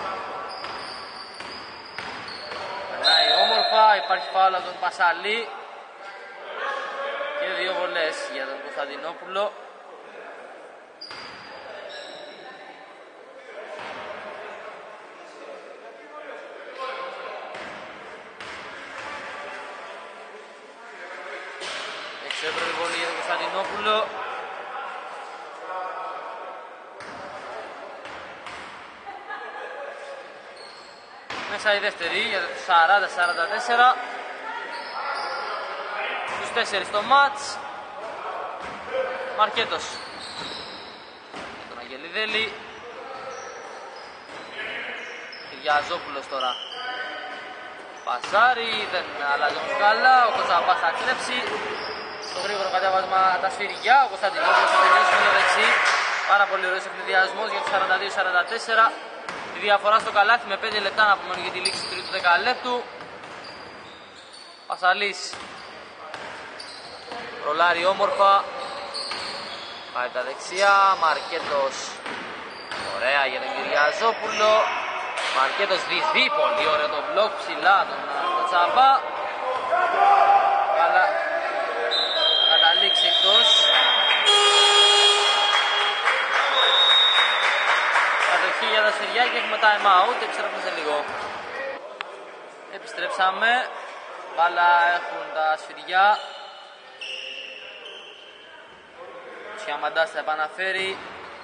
Περνάει όμορφα. Υπάρχει φάουλ από τον Πασάλη. Και δύο βολές για τον Κωνσταντινόπουλο. Εξέπρεπη βολή για τον Κωνσταντινόπουλο. Μέσα η δεύτερη για το σαράντα σαράντα τέσσερα. Στους τέσσερις το μάτς. Μαρκέτος για τον Αγγελιδέλη. Κυριαζόπουλος τώρα. Πασάρι, δεν αλλάζει όμως καλά. Ο Κοτσαμπάς θα κλέψει. Στο γρήγορο κατέβασμα τα σφυριά. Ο Κωνσταντινόπουλος θα τελειώσει με το δεξί. Πάρα πολύ ωραίος ευνηδιασμός για το σαράντα δύο σαράντα τέσσερα. Τη διαφορά στο καλάθι με πέντε λεπτά να απομένουν για τη λήξη του τρίτου δεκαλέπτου. Πασαλής ρολάρει όμορφα. Πάει τα δεξιά. Μαρκέτος. Ωραία για τον Κυριαζόπουλο. Μαρκέτος διδεί. Πολύ ωραίο το μπλοκ ψηλά τον Κοτσαμπά. Αλλά καταλήξει εκτός. Κατοχή για τα σφυριά και έχουμε time out. Επιστρέφουμε σε λίγο. Επιστρέψαμε. Μπάλα έχουν τα σφυριά. Ο Σιαμαντάς θα επαναφέρει.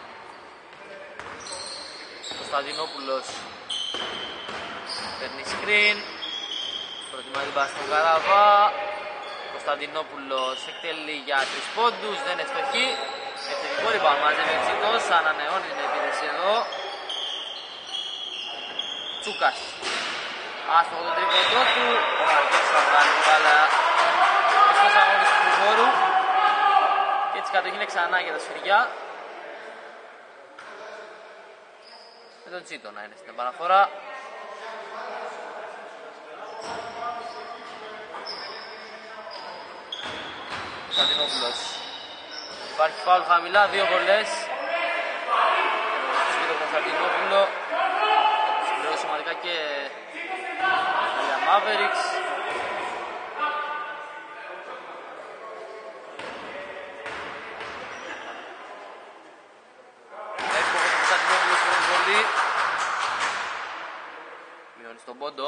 Κωνσταντινόπουλος παίρνει screen. Προτιμά την πάση στον Καραβά. Κωνσταντινόπουλος εκτελεί για τρεις πόντους. Δεν είναι ευστοχή. Ευθετικό rebound μαζεύει εξήτως. Ανανεώνει την επίθεση εδώ. Τσούκας. Άστοχο το τρίποντο του. Ο Μαρκέτος θα βγάλει την μπάλα εκτός αγωνιστικού χώρου. Και έτσι κατοχή είναι ξανά για τα σφυριά. Με τον Τσίτο να είναι στην επαναφορά. Κωνσταντινόπουλος. Υπάρχει φάουλ χαμηλά, δύο βολές. Για τον Κωνσταντινόπουλο. Θα συμπληρώσει σημαντικά και για Mavericks. Εύκολο ο Κωνσταντινόπουλος με την βολή. Μειώνει στον πόντο.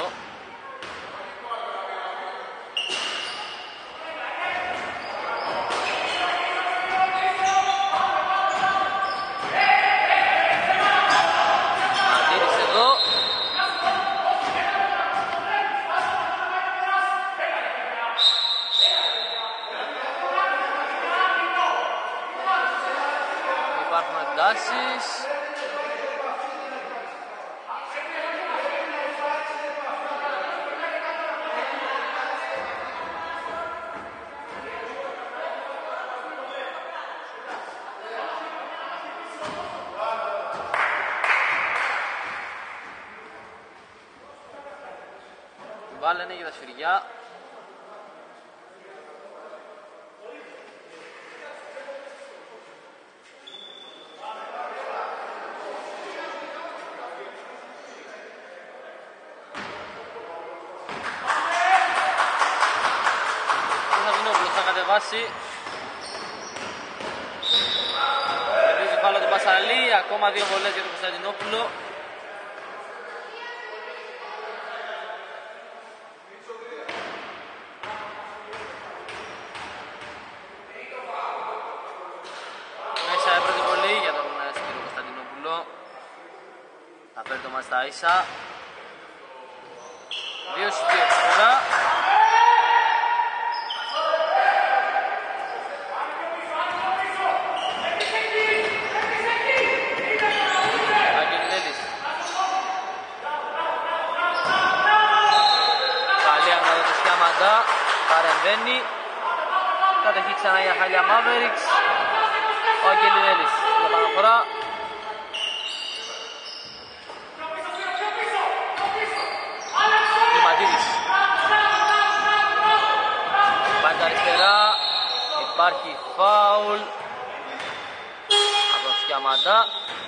μπάλα είναι για τα σφυριά. Θα κατεβάσει. Κερδίζει φάουλ τον Πασαλή, ακόμα δύο βολές για τον Κωνσταντινόπουλο. Μέσα έπρεπε πολύ για τον Σπύρο Κωνσταντινόπουλο. Θα φέρει το μάτς στα ίσα. δύο στους δύο φορά. Παρεμβαίνει, κατοχή ξανά για Χάλια Mavericks. Ο Αγγελιδέλης για παραφορά. Κλιματίδης πάει τα αριστερά, υπάρχει φάουλ από τον Σκιαμαντά.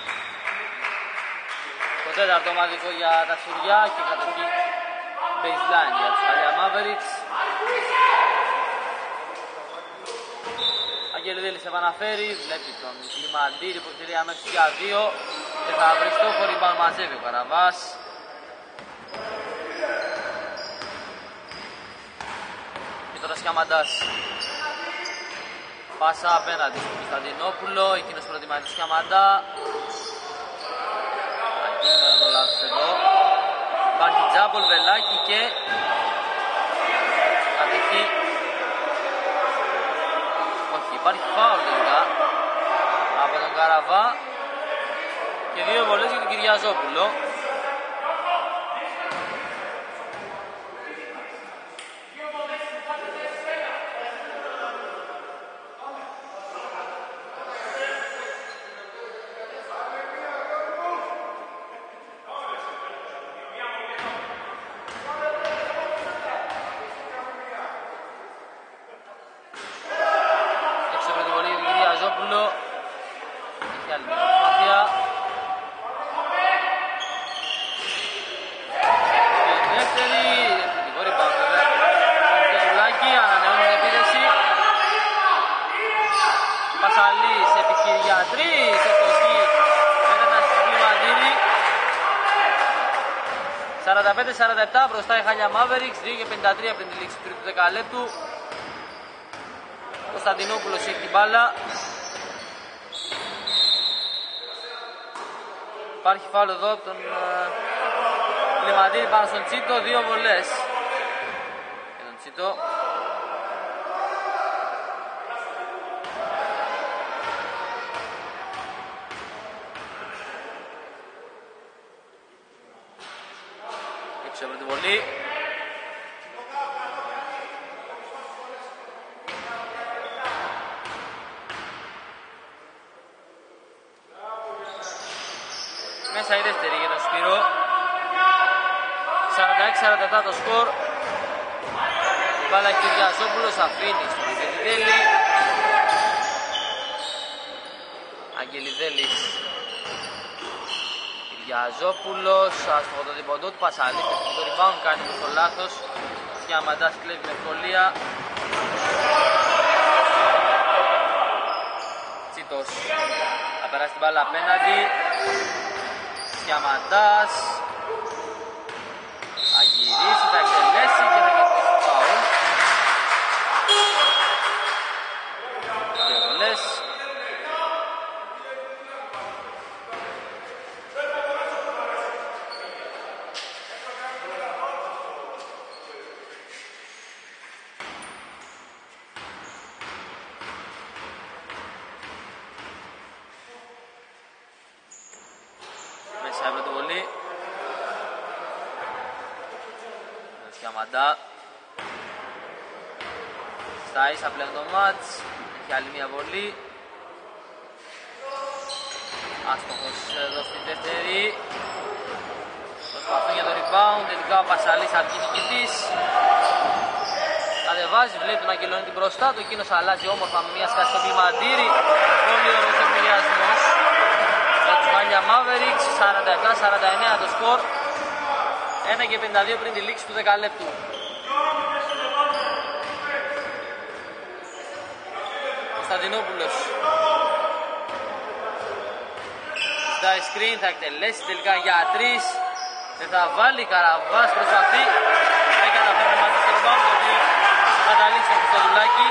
Το τέταρτο ομαδικό για τα Σουριά και κατοχή baseline για τους Χάλια Mavericks. Αγγελιδέλης επαναφέρει, βλέπει τον Κλιμαντήρη που έχει αμέσως για δύο και θα βρει στόχο, rebound μαζεύει ο Καραβάς. Και τώρα Σκιαμαντάς. Πάσα απέναντι στον Κωνσταντινόπουλο, εκείνος προετοιμάζει Σκιαμαντά. Αγγίνεται να το λάθος εδώ. Υπάρχει τζάμπολ, βελάκι και κατοχή. Όχι, υπάρχει φάουλ τελικά από τον Καραβά και δύο βολές για τον Κυριαζόπουλο. Πασαλής επιχείρη για τρεις, εκτοχή με ένα Κλιμαντήρη. σαράντα πέντε σαράντα επτά μπροστά η Χάλια Mavericks, δύο και πενήντα τρία πριν τη λήξη του τρίτου δεκαλέπτου. Κωνσταντινόπουλος έχει την μπάλα. Υπάρχει φάουλ εδώ από τον Κλιμαντήρη πάνω στον Τσίτο, δύο βολές για τον Τσίτο. Έξω από την βολή. Μέσα η δεύτερη για τον Σπύρο. σαράντα έξι σαράντα επτά το σκορ. Μπάλα Κυριαζόπουλος αφήνει στον Αγγελιδέλη. Αγγελιδέλης. Κυριαζόπουλος, άστοχο το διποντό του, Πασαλή, το rebound κάνει το λάθος. Σκιαμαντάς κλέβει με ευκολία. Τσίτος θα περάσει την μπάλα απέναντι. Σκιαμαντάς θα γυρίσει, θα εκτελέσει και θα κερδίσει φάουλ. Δύο βολές. Σκιαμαντά. Στα ίσα πλέον το μάτς. Έχει άλλη μια βολή. Άστοχος εδώ στη δεύτερη. Το Αυτό για το rebound, τελικά ο Πασαλής από την νικητής. Κατεβάζει, βλέπει τον Αγγελονίτη μπροστά του, εκείνος αλλάζει όμορφα με μια σκάση στο κλιμαντήρι. Πολύ ωραίος εμβολιασμός για τους Χάλια Mavericks, σαράντα επτά σαράντα εννέα το σκορ. ένα και πενήντα δύο πριν τη λήξη του δεκαλέπτου. Κωνσταντινόπουλος ζητάει screen, θα εκτελέσει τελικά για τρεις. Δεν θα βάλει, Καραβάς προσπαθεί. Δεν καταφέρει μαζί στο rebound, το οποίο καταλήξει το Κωνσταντουλάκη.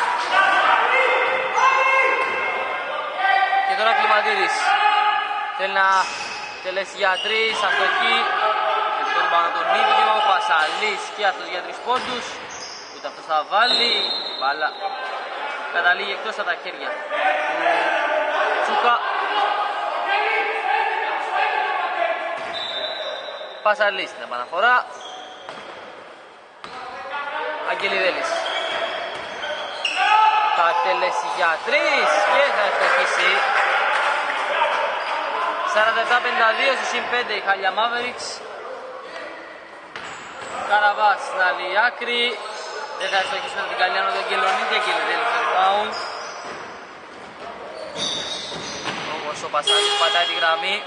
Και τώρα Κλιματήρης θέλει να εκτελέσει για τρεις, αστοχή. Τον πάνω τον ίδιο, Πασαλής και αυτός για τρεις πόντους. Ούτε αυτός θα βάλει, μπάλα καταλήγει εκτός από τα χέρια του Τσούκα. Πασαλής στην επαναφορά. Αγγελιδέλης θα εκτελέσει για τρεις και θα ευτυχίσει. σαράντα επτά πενήντα δύο στη συν πέντε η Χάλια Mavericks. Καραβάς στην άλλη άκρη. Δεν θα ευτυχίσει με την Καλιάνο τον Αγγελονίτη. Αγγελιδέλης στο rebound. Όμως ο Πασαλής πατάει τη γραμμή.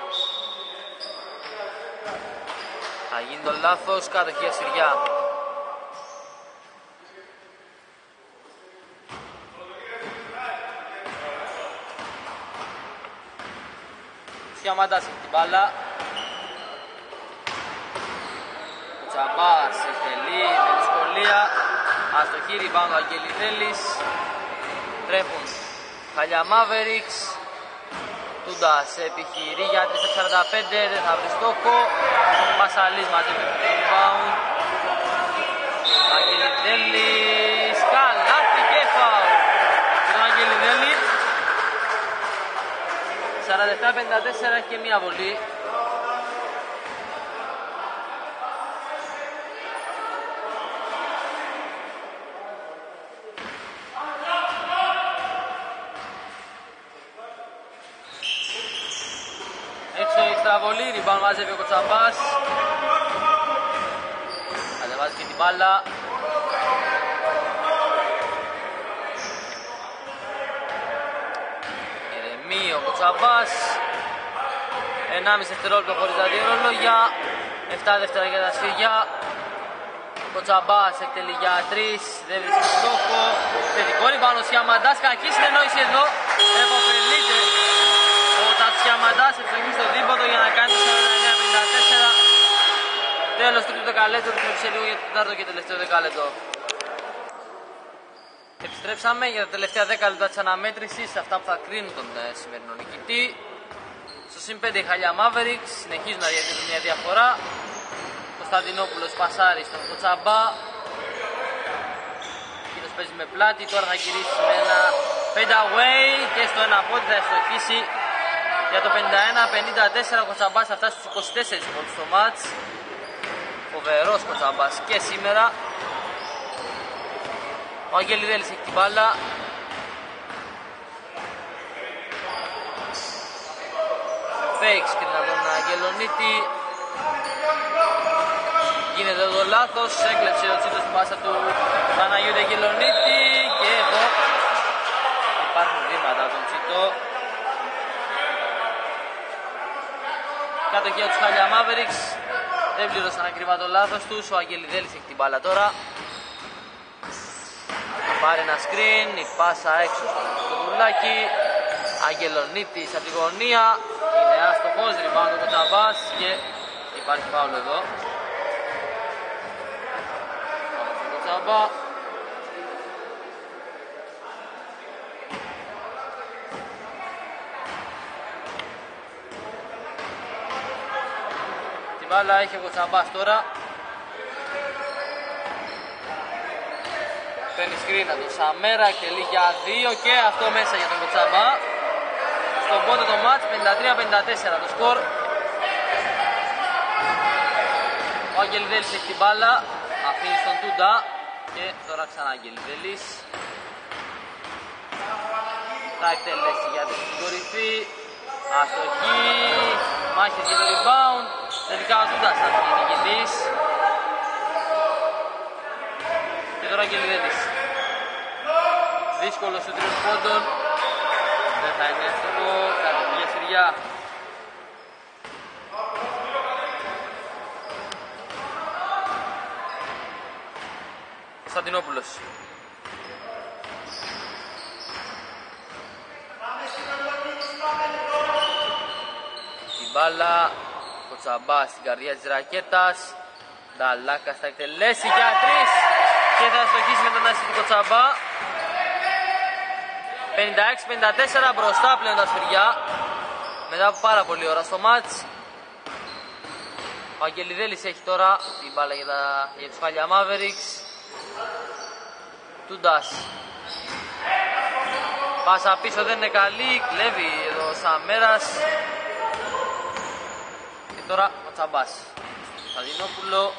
Θα γίνει το λάθος, κατοχή Ασυριά. Σιαμαντάς έχει την μπάλα. Ο Τσαμπάς εκτελεί με δυσκολία. Αστοχή, rebound ο Αγγελιδέλης. Τρέχουν Χάλια Mavericks. Τούντας επιχειρεί για τρία σαράντα πέντε, δεν θα βρει στόχο. Πασαλής μαζεύει το rebound. Αγγελιδέλης, καλάθι και φάουλ. Και τον Αγγελιδέλη σαράντα επτά πενήντα τέσσερα έχει και μία βολή. Έξω έξτρα βολή, rebound μαζεύει ο Κοτσαμπάς. Κατεβάζει και την μπάλα. Ηρεμεί ο Κοτσαμπάς. ενάμιση δευτερόλεπτο χωρίς αντιρρολόγια. επτά δεύτερα για τα σφυριά. Ο Κοτσαμπάς εκτελεί για τρεις, δεν βρίσκει στόχο. Θετικό rebound ο Σιαμαντάς, κακή συνεννόηση εδώ. Εποφελείται ο Τατσιαμαντάς, ευτυχεί στο δίποτο για να κάνει σαράντα εννέα πενήντα τέσσερα. Τέλος τρίτο δεκαλέπτο, επιστρέψε λίγο για το τέταρτο και τελευταίο δεκαλέπτο. Επιστρέψαμε για τα τελευταία δέκα λεπτά της αναμέτρησης, αυτά που θα κρίνουν τον ε, σημερινό νικητή. Στο συν πέντε η Χάλια Mavericks συνεχίζουν να διατηρούν μια διαφορά. Κωνσταντινόπουλος πασάρει στον Κοτσαμπά. Εκείνος παίζει με πλάτη, τώρα θα γυρίσει με ένα fade away και στο ένα πόδι θα ευστοχίσει για το πενήντα ένα πενήντα τέσσερα. Ο Κοτσαμπάς θα φτάσει στους είκοσι τέσσερα πόντους στο μάτς. Φοβερός Κοτσαμπάς και σήμερα. Ο Αγγελιδέλης έχει την μπάλα. Fake screen από τον Αγγελονίτη. Γίνεται εδώ λάθος, έκλεψε ο Τσίτος την πάσα του Παναγιώτη Αγγελονίτη και εδώ υπάρχουν βήματα από τον Τσίτο. Κατοχή από τους Χάλια Mavericks. Δεν πλήρωσαν ακριβά το λάθος τους. Ο Αγγελιδέλης έχει την μπάλα τώρα. Θα πάρει ένα screen, η πάσα έξω στο δουλάκι. Αγγελονίτης από τη γωνία. Είναι άστοχος, rebound ο Κοτσαμπάς και υπάρχει φάουλ εδώ. Κοτσαμπά. Την μπάλα έχει ο Κοτσαμπάς τώρα. Παίρνει σκρίνα του Σαμέρα, εκτελεί για δύο και αυτό μέσα για τον Κοτσαμπά. Στον πόντο το μάτς, πενήντα τρία πενήντα τέσσερα το σκορ. Ο Αγγελιδέλης έχει την μπάλα, αφήνει στον Τούντα και τώρα ξανά Αγγελιδέλης. Θα εκτελέσει για την κορυφή, αστοχή, μάχες για το rebound. Τελικά ο Τούντας θα είναι νικητής. Και τώρα Αγγελιδέλης. Δύσκολο στο τριών πόντων. Δεν θα είναι εύστοχο. Κάτι πήγε σειριά. Κωνσταντινόπουλος. Η μπάλα. Κοτσαμπάς στην καρδιά της ρακέτας. Νταλάκας θα εκτελέσει για τρεις. Και θα αστοχίσει με τον άση του Κοτσαμπά. πενήντα έξι πενήντα τέσσερα μπροστά πλέον τα σφυριά. Μετά από πάρα πολλή ώρα στο μάτς. Ο Αγγελιδέλης έχει τώρα την μπάλα για, τα, για τους Χάλια Mavericks. Τούντας. Πάσα πίσω δεν είναι καλή. Κλέβει εδώ ο Σαμέρας. Και τώρα ο Τσαμπάς. Κωνσταντινόπουλο.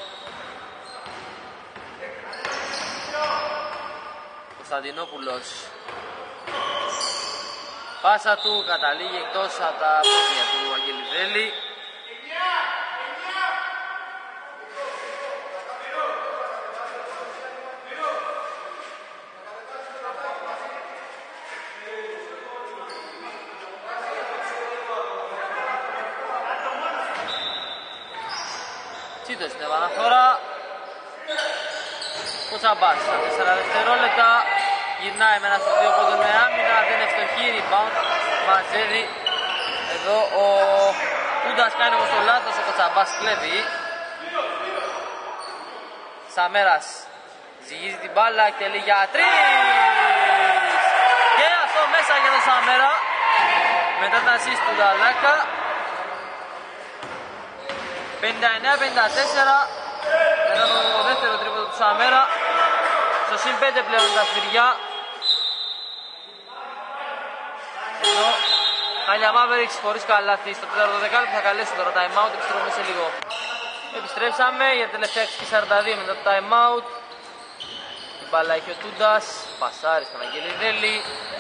Κωνσταντινόπουλος. Πάσα του καταλήγει εκτός από τα πόδια του Αγγελιδέλη. Τσίτος στην επαναφορά. Ο Τσαμπάς στα τέσσερα δευτερόλεπτα. Γυρνάει με ένα στο δύο πόντων με άμυνα. Δεν ευστοχεί. Rebound. Μαζεύει. Εδώ ο Τούντας κάνει όμως το λάθος. Ο Τσαμπάς κλέβει. Σαμέρας. Ζυγίζει την μπάλα και λέει για τρεις. Και αυτό μέσα για τον Σαμέρα. Μετά τα assist του Νταλάκα. πενήντα εννέα πενήντα τέσσερα. Μετά το δεύτερο τρίποντο του Σαμέρα. Στο συν πέντε πλέον τα σφυριά. Ενώ Χάλια Mavericks χωρίς καλάθι στο τέταρτο δεκάλεπτο θα καλέσει τώρα time out. Επιστρέφουμε σε λίγο. Επιστρέψαμε για τελευταία έξι σαράντα δύο μετά το time out. Την μπάλα έχει ο Τούντας. Πασάρι στον Αγγελιδέλη.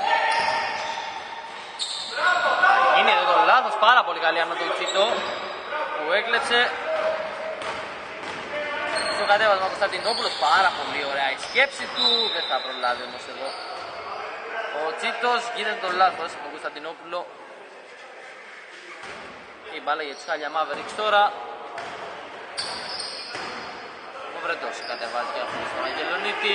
Είναι εδώ το λάθος. Πάρα πολύ καλή άμυνα του Τσίτο που έκλεψε. Στο κατέβασμα ο Κωνσταντινόπουλος, πάρα πολύ ωραία η σκέψη του, δεν θα προλάβει όμως εδώ. Ο Τσίτος γίνεται το λάθος από τον Κωνσταντινόπουλο. Και η μπάλα για τους Χάλια Mavericks τώρα. Ο Βρετός κατεβάζει και αυτό στον Αγγελονίτη.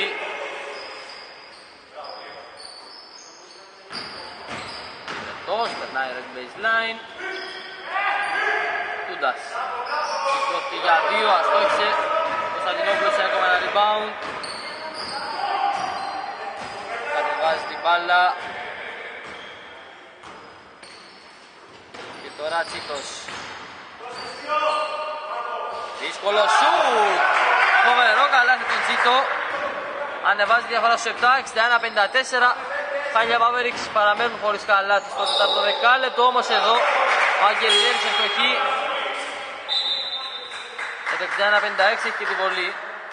Βρετός, περνάει red baseline. Τούντας. Σηκώθηκε για δύο, αστόχισε. Κωνσταντινόπουλος έχει ακόμα ένα rebound. Κατεβάζει την μπάλα. Και τώρα Τσίτος. Δύσκολο σουτ. Φοβερό καλάθι τον Τσίτο. Ανεβάζει διαφορά στους επτά, εξήντα ένα πενήντα τέσσερα. Χάλια Mavericks παραμένουν χωρίς καλάθι στο τέταρτο δεκάλεπτο. Όμως εδώ ο Αγγελιδέλης ευστοχεί. Το εξήντα ένα πενήντα έξι έχει και την βολή.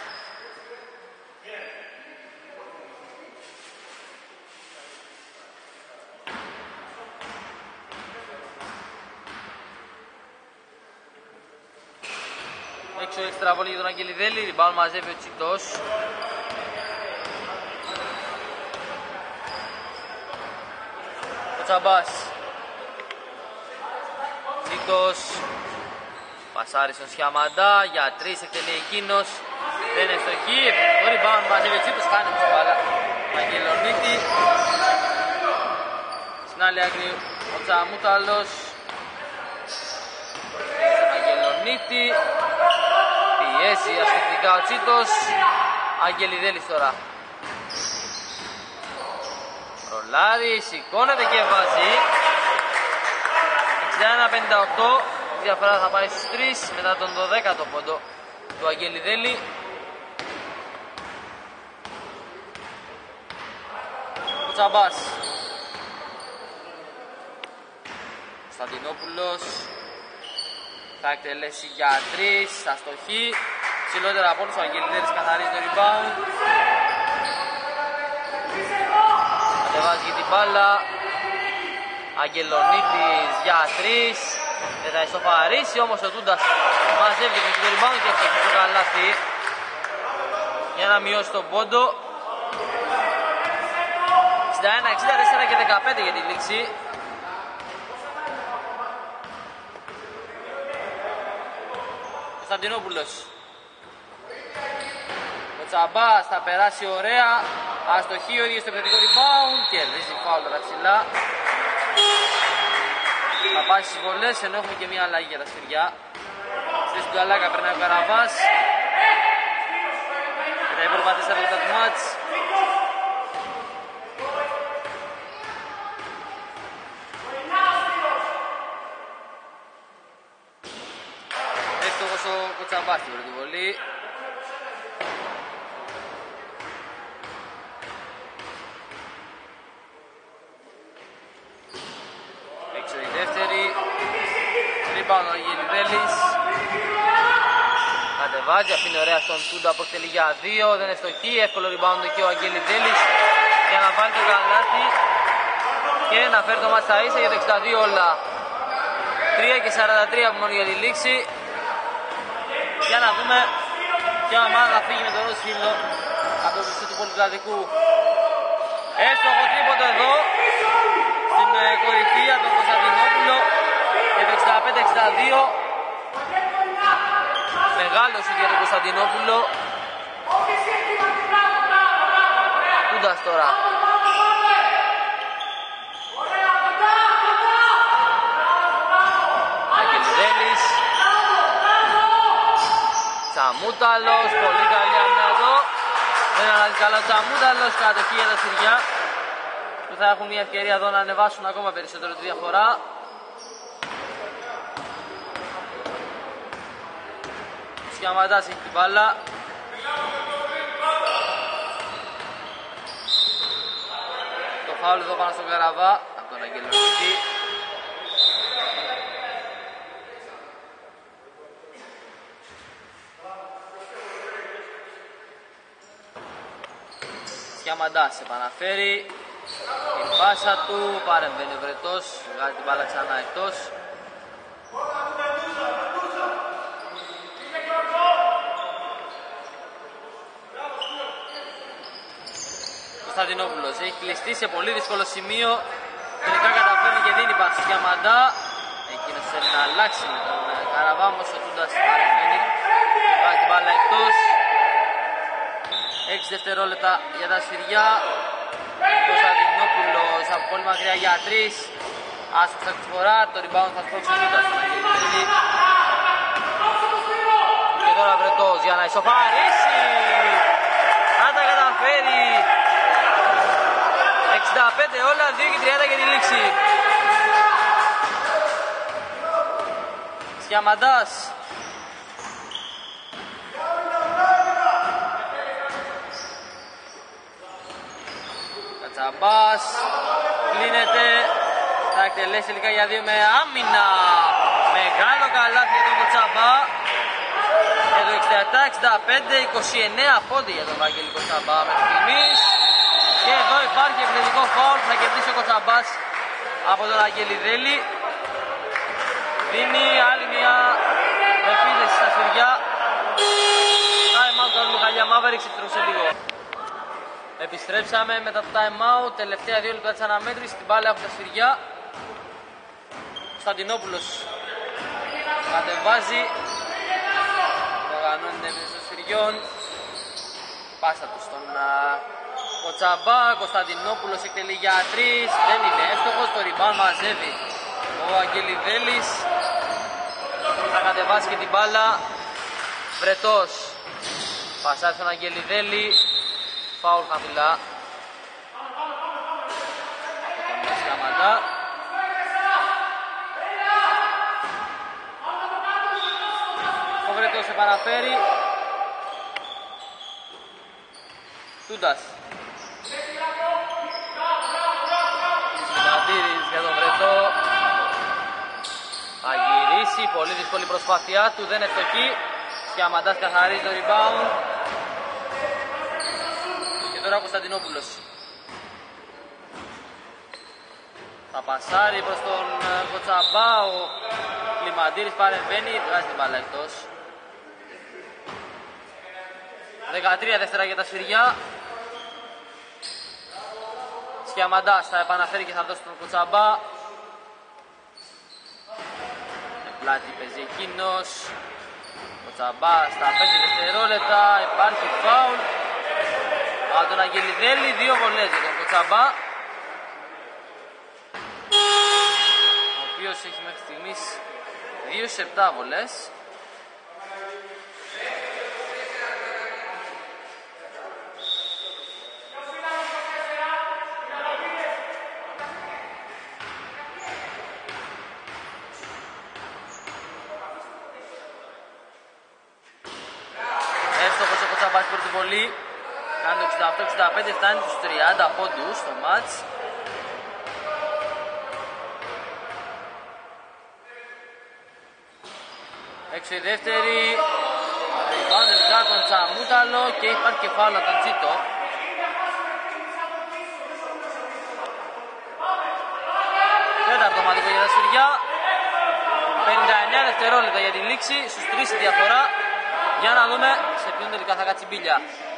Έξω έξτρα βολή για τον Αγγελιδέλη. Rebound μαζεύει ο Τσίτος. Ο Τσαμπάς. Τσίτος. Πασάρι στον Σιαμαντά, για τρεις εκτελεί εκείνος. Δεν είναι ευστοχή, το rebound μαζεύει ο Τσίτος, χάνει την μπάλα. Αγγελονίτη. Στην άλλη άκρη ο Τσαμούταλος. Στον Αγγελονίτη. Πιέζει ασφυκτικά ο Τσίτος. Αγγελιδέλης τώρα. Ρολάρι, σηκώνεται και βάζει. εξήντα ένα πενήντα οκτώ. Η διαφορά θα πάει στους τρεις μετά τον δωδέκατο πόντο του Αγγελιδέλη. Ο Τσαμπάς. Κωνσταντινόπουλος θα εκτελέσει για τρεις, αστοχή. Ψηλότερα από όλους ο Αγγελιδέλης καθαρίζει το rebound. Κατεβάζει την μπάλα. Αγγελονίτης για τρεις. Δεν θα ισοφαρίσει όμως ο Τούντας μαζεύει και το rebound και αυτό το καλάθι για να μειώσει τον πόντο. εξήντα ένα εξήντα τέσσερα και δεκαπέντε για τη λήξη. Κωνσταντινόπουλος. Ο Τσαμπάς θα περάσει ωραία. Αστοχή ο ίδιος στο επιθετικό rebound. Κερδίζει φάουλ τώρα ψηλά. Θα πάει στις βολές ενώ έχουμε και μια αλλαγή για τα σφυριά. Στη Σκουαλάκα περνάει ο Καραβάς. Και τα υπόλοιπα τέσσερα λεπτά του μάτς. Εύστοχος ο Κοτσαμπάς στην πρώτη βολή. Έξω η δεύτερη. Rebound ο Γελιδέλης. Κατεβάζει, αφήνει ωραία στον Τούντα που εκτελεί για δύο. Δεν είναι στοχή, εύκολο rebound και ο Αγγελιδέλης για να βάλει το καλάθι και να φέρει το μάτς στα ίσα για το εξήντα δύο όλα. τρία και σαράντα τρία που μόνο για τη λήξη. Για να δούμε ποια ομάδα θα φύγει με το ροζ φύλλο από το πλησίο του Πολυκλαδικού. Εύστοχο τρίποντο εδώ στην κορυφή από τον Κωνσταντινόπουλο και το εξήντα πέντε εξήντα δύο. Μεγάλο σου για τον Κωνσταντινόπουλο. Τούντας τώρα. Αγγελιδέλης. Τσαμούταλος, πολύ καλή άμυνα εδώ. Δεν αλλάζει καλά ο Τσαμούταλος, κατοχή για τα σφυριά που θα έχουν μια ευκαιρία εδώ να ανεβάσουν ακόμα περισσότερο τη διαφορά. Σκιαματάς έχει την μπάλα. Το φάουλ εδώ πάνω στον Καραβά από τον Αγγελονίτη. Σκιαματάς επαναφέρει την πάσα του, παρεμβαίνει ο Βρετός, βγάζει την μπάλα ξανά εκτός. Κωνσταντινόπουλος έχει κλειστεί σε πολύ δύσκολο σημείο. Τελικά καταφέρνει και δίνει πάση για Μαντά. Εκείνος θέλει να αλλάξει με τον Καραβά, όμως ο Τούντας παρεμβαίνει και βγάζει την μπάλα εκτός. έξι δευτερόλεπτα για τα σφυριά. Κωνσταντινόπουλος από πολύ μακριά για τρεις. Άσχος αυτή τη φορά, το rebound θα σπρώξει ο Τούντας. Και τώρα Βρετός για να ισοφαρίσει. Θα τα καταφέρει. εξήντα πέντε όλα, δύο και τριάντα για τη λήξη. Σκιαμαντάς. Κατσαμπάς. Κλείνεται. Θα εκτελέσει τελικά για δύο με άμυνα. Μεγάλο καλάθι για τον Κοτσαμπά. Και το εξήντα επτά εξήντα πέντε, είκοσι εννέα πόντι για τον Βαγγέλη Κοτσαμπά μέχρι στιγμής. Και εδώ υπάρχει επιθετικό φάουλ που θα κερδίσει ο Κοτσαμπάς από τον Αγγελιδέλη. Δίνει άλλη μια επίθεση στα σφυριά. Time out του Χαλιά Μαύρηξ, σε λίγο. Επιστρέψαμε μετά το time out, τελευταία δύο λεπτά της αναμέτρησης, την μπάλα έχουν τα σφυριά. Κωνσταντινόπουλος κατεβάζει, οργανώνει την επίθεση των σφυριών. Πάσα του στον Κοτσαμπά, Κωνσταντινόπουλος εκτελεί για τρεις, δεν είναι εύστοχος, το rebound μαζεύει ο Αγγελιδέλης. Θα κατεβάσει και την μπάλα. Βρετός πασάρει στον Αγγελιδέλη, φάουλ χαμηλά από τον Σκαμαντά. Ο Βρετός επαναφέρει. Τούντας. Συμπατήρης για τον Βρετό. Θα γυρίσει, πολύ δύσκολη προσπάθειά του, δεν είναι φτωχή. Σκιαμαντάς καθαρίζει το rebound. Και τώρα ο Κωνσταντινόπουλος. Θα πασάρει προς τον Κοτσαμπά, ο Κλιμαντήρης παρεμβαίνει, βγάζει την μπάλα εκτός. δεκατρία δεύτερα για τα σφυριά. Σκιαμαντάς θα επαναφέρει και θα δώσει τον Κοτσαμπά. Με πλάτη παίζει εκείνος. Κοτσαμπά στα πέντε δευτερόλεπτα, υπάρχει φάουλ από τον Αγγελιδέλη, δύο βολές για τον Κοτσαμπά, ο οποίος έχει μέχρι στιγμής δύο σε επτά βολές. Κάνει το εξήντα οκτώ εξήντα πέντε, φτάνει τους τριάντα πόντους στο μάτς. Έξω η δεύτερη. Rebound τελικά τον Τσαμούταλο και υπάρχει και φάουλ από τον Τσίτο. Τέταρτο ομαδικό για τα σφυριά. πενήντα εννέα δευτερόλεπτα για την λήξη, στους τρεις η διαφορά. Για να δούμε σε ποιον τελικά θα κάτσει μπίλια.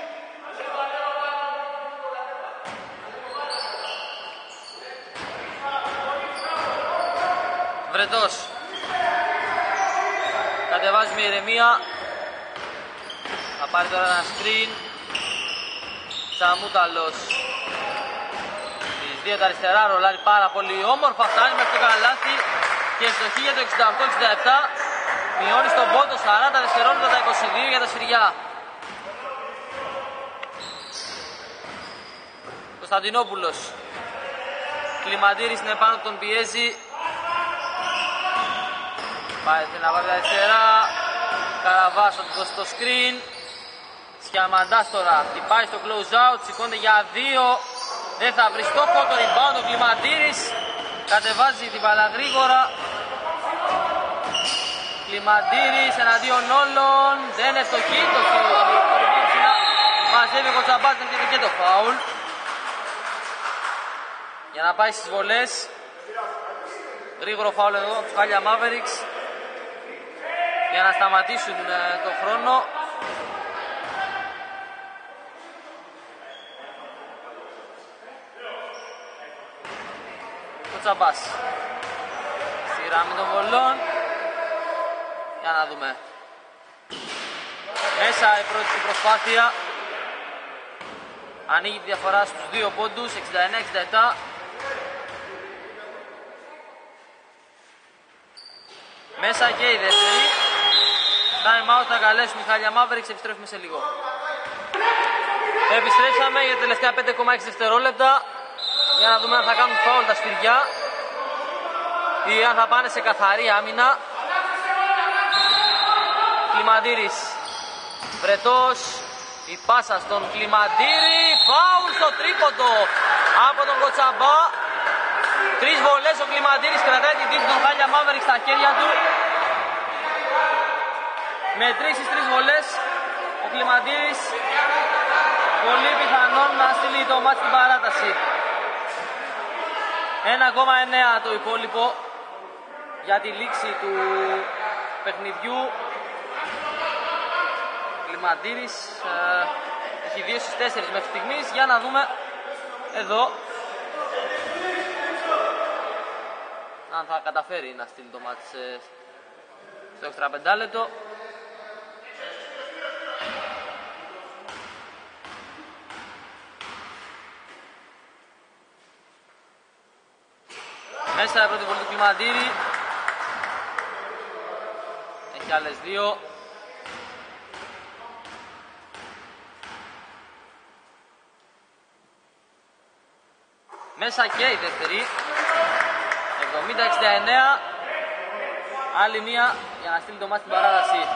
Βρετός κατεβάζει με ηρεμία, θα πάρει τώρα ένα screen. Τσαμούταλος τις δύο τα αριστερά, ρολάρει πάρα πολύ όμορφα, φτάνει μέχρι το καλάθι και στοχή για το εξήντα οκτώ εξήντα επτά. Μειώνει στον πόντο, σαράντα δευτερόλεπτα τα είκοσι δύο για τα σφυριά. Κωνσταντινόπουλος, Κλιμαντήρης είναι επάνω, τον πιέζει. Πάει στην αβάρδια αριστερά. Καραβάς θα του δώσει το screen. Σκιαμαντάς τώρα, χτυπάει στο close out, σηκώνεται για δύο. Δεν θα βρει στόχο, το rebound ο Κλιμαντήρης. Κατεβάζει την μπάλα γρήγορα. Κλιμαντήρης εναντίον όλων. Δεν είναι φτωχή, το rebound ψηλά. Μαζεύει ο Κοτσαμπάς και το φάουλ. Για να πάει στις βολές. Γρήγορο φάουλ εδώ από τους Χάλια Mavericks για να σταματήσουν το χρόνο. Κοτσαμπάς στη γραμμή των βολών. Για να δούμε. Μέσα η πρώτη προσπάθεια. Ανοίγει τη διαφορά στους δύο πόντους, εξήντα εννέα εξήντα επτά. Μέσα και η δεύτερη. Time out θα καλέσουν οι Χάλια Mavericks, επιστρέφουμε σε λίγο. Επιστρέψαμε για τα τελευταία πέντε κόμμα έξι δευτερόλεπτα για να δούμε αν θα κάνουν φάουλ τα σφυριά ή αν θα πάνε σε καθαρή άμυνα. Κλιμαντήρης, Βρετός, η πάσα στον Κλιμαντήρη, φάουλ στο τρίποντο από τον Κοτσαμπά. Τρεις βολές, ο Κλιμαντήρης κρατάει την τύχη των Χάλια Mavericks στα χέρια του. Με τρεις στις τρεις βολές, ο Κλιμαντήρης πολύ πιθανόν να στείλει το μάτς στην παράταση. ένα κόμμα εννέα το υπόλοιπο για τη λήξη του παιχνιδιού. Ο Κλιμαντήρης ε, έχει δύο στις τέσσερις μέχρι στιγμής. Για να δούμε εδώ αν θα καταφέρει να στείλει το μάτς ε, στο έξτρα πεντάλεπτο. Μέσα η πρώτη βολή του Κλιμαντήρη. Έχει άλλες δύο. Μέσα και η δεύτερη. εβδομήντα εξήντα εννέα. Άλλη μία για να στείλει το μάτι στην παράταση.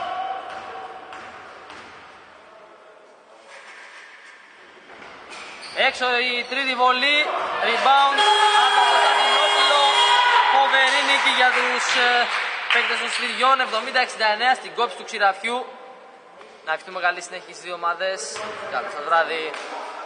Έξω η τρίτη βολή. Rebound από τον Κωνσταντινόπουλο. Φοβερή νίκη για τους ε, παίκτες των σφυριών. εβδομήντα εξήντα εννέα στην κόψη του ξηραφιού. Να ευχηθούμε καλή συνέχεια στις δύο ομάδες. Καλό σας βράδυ.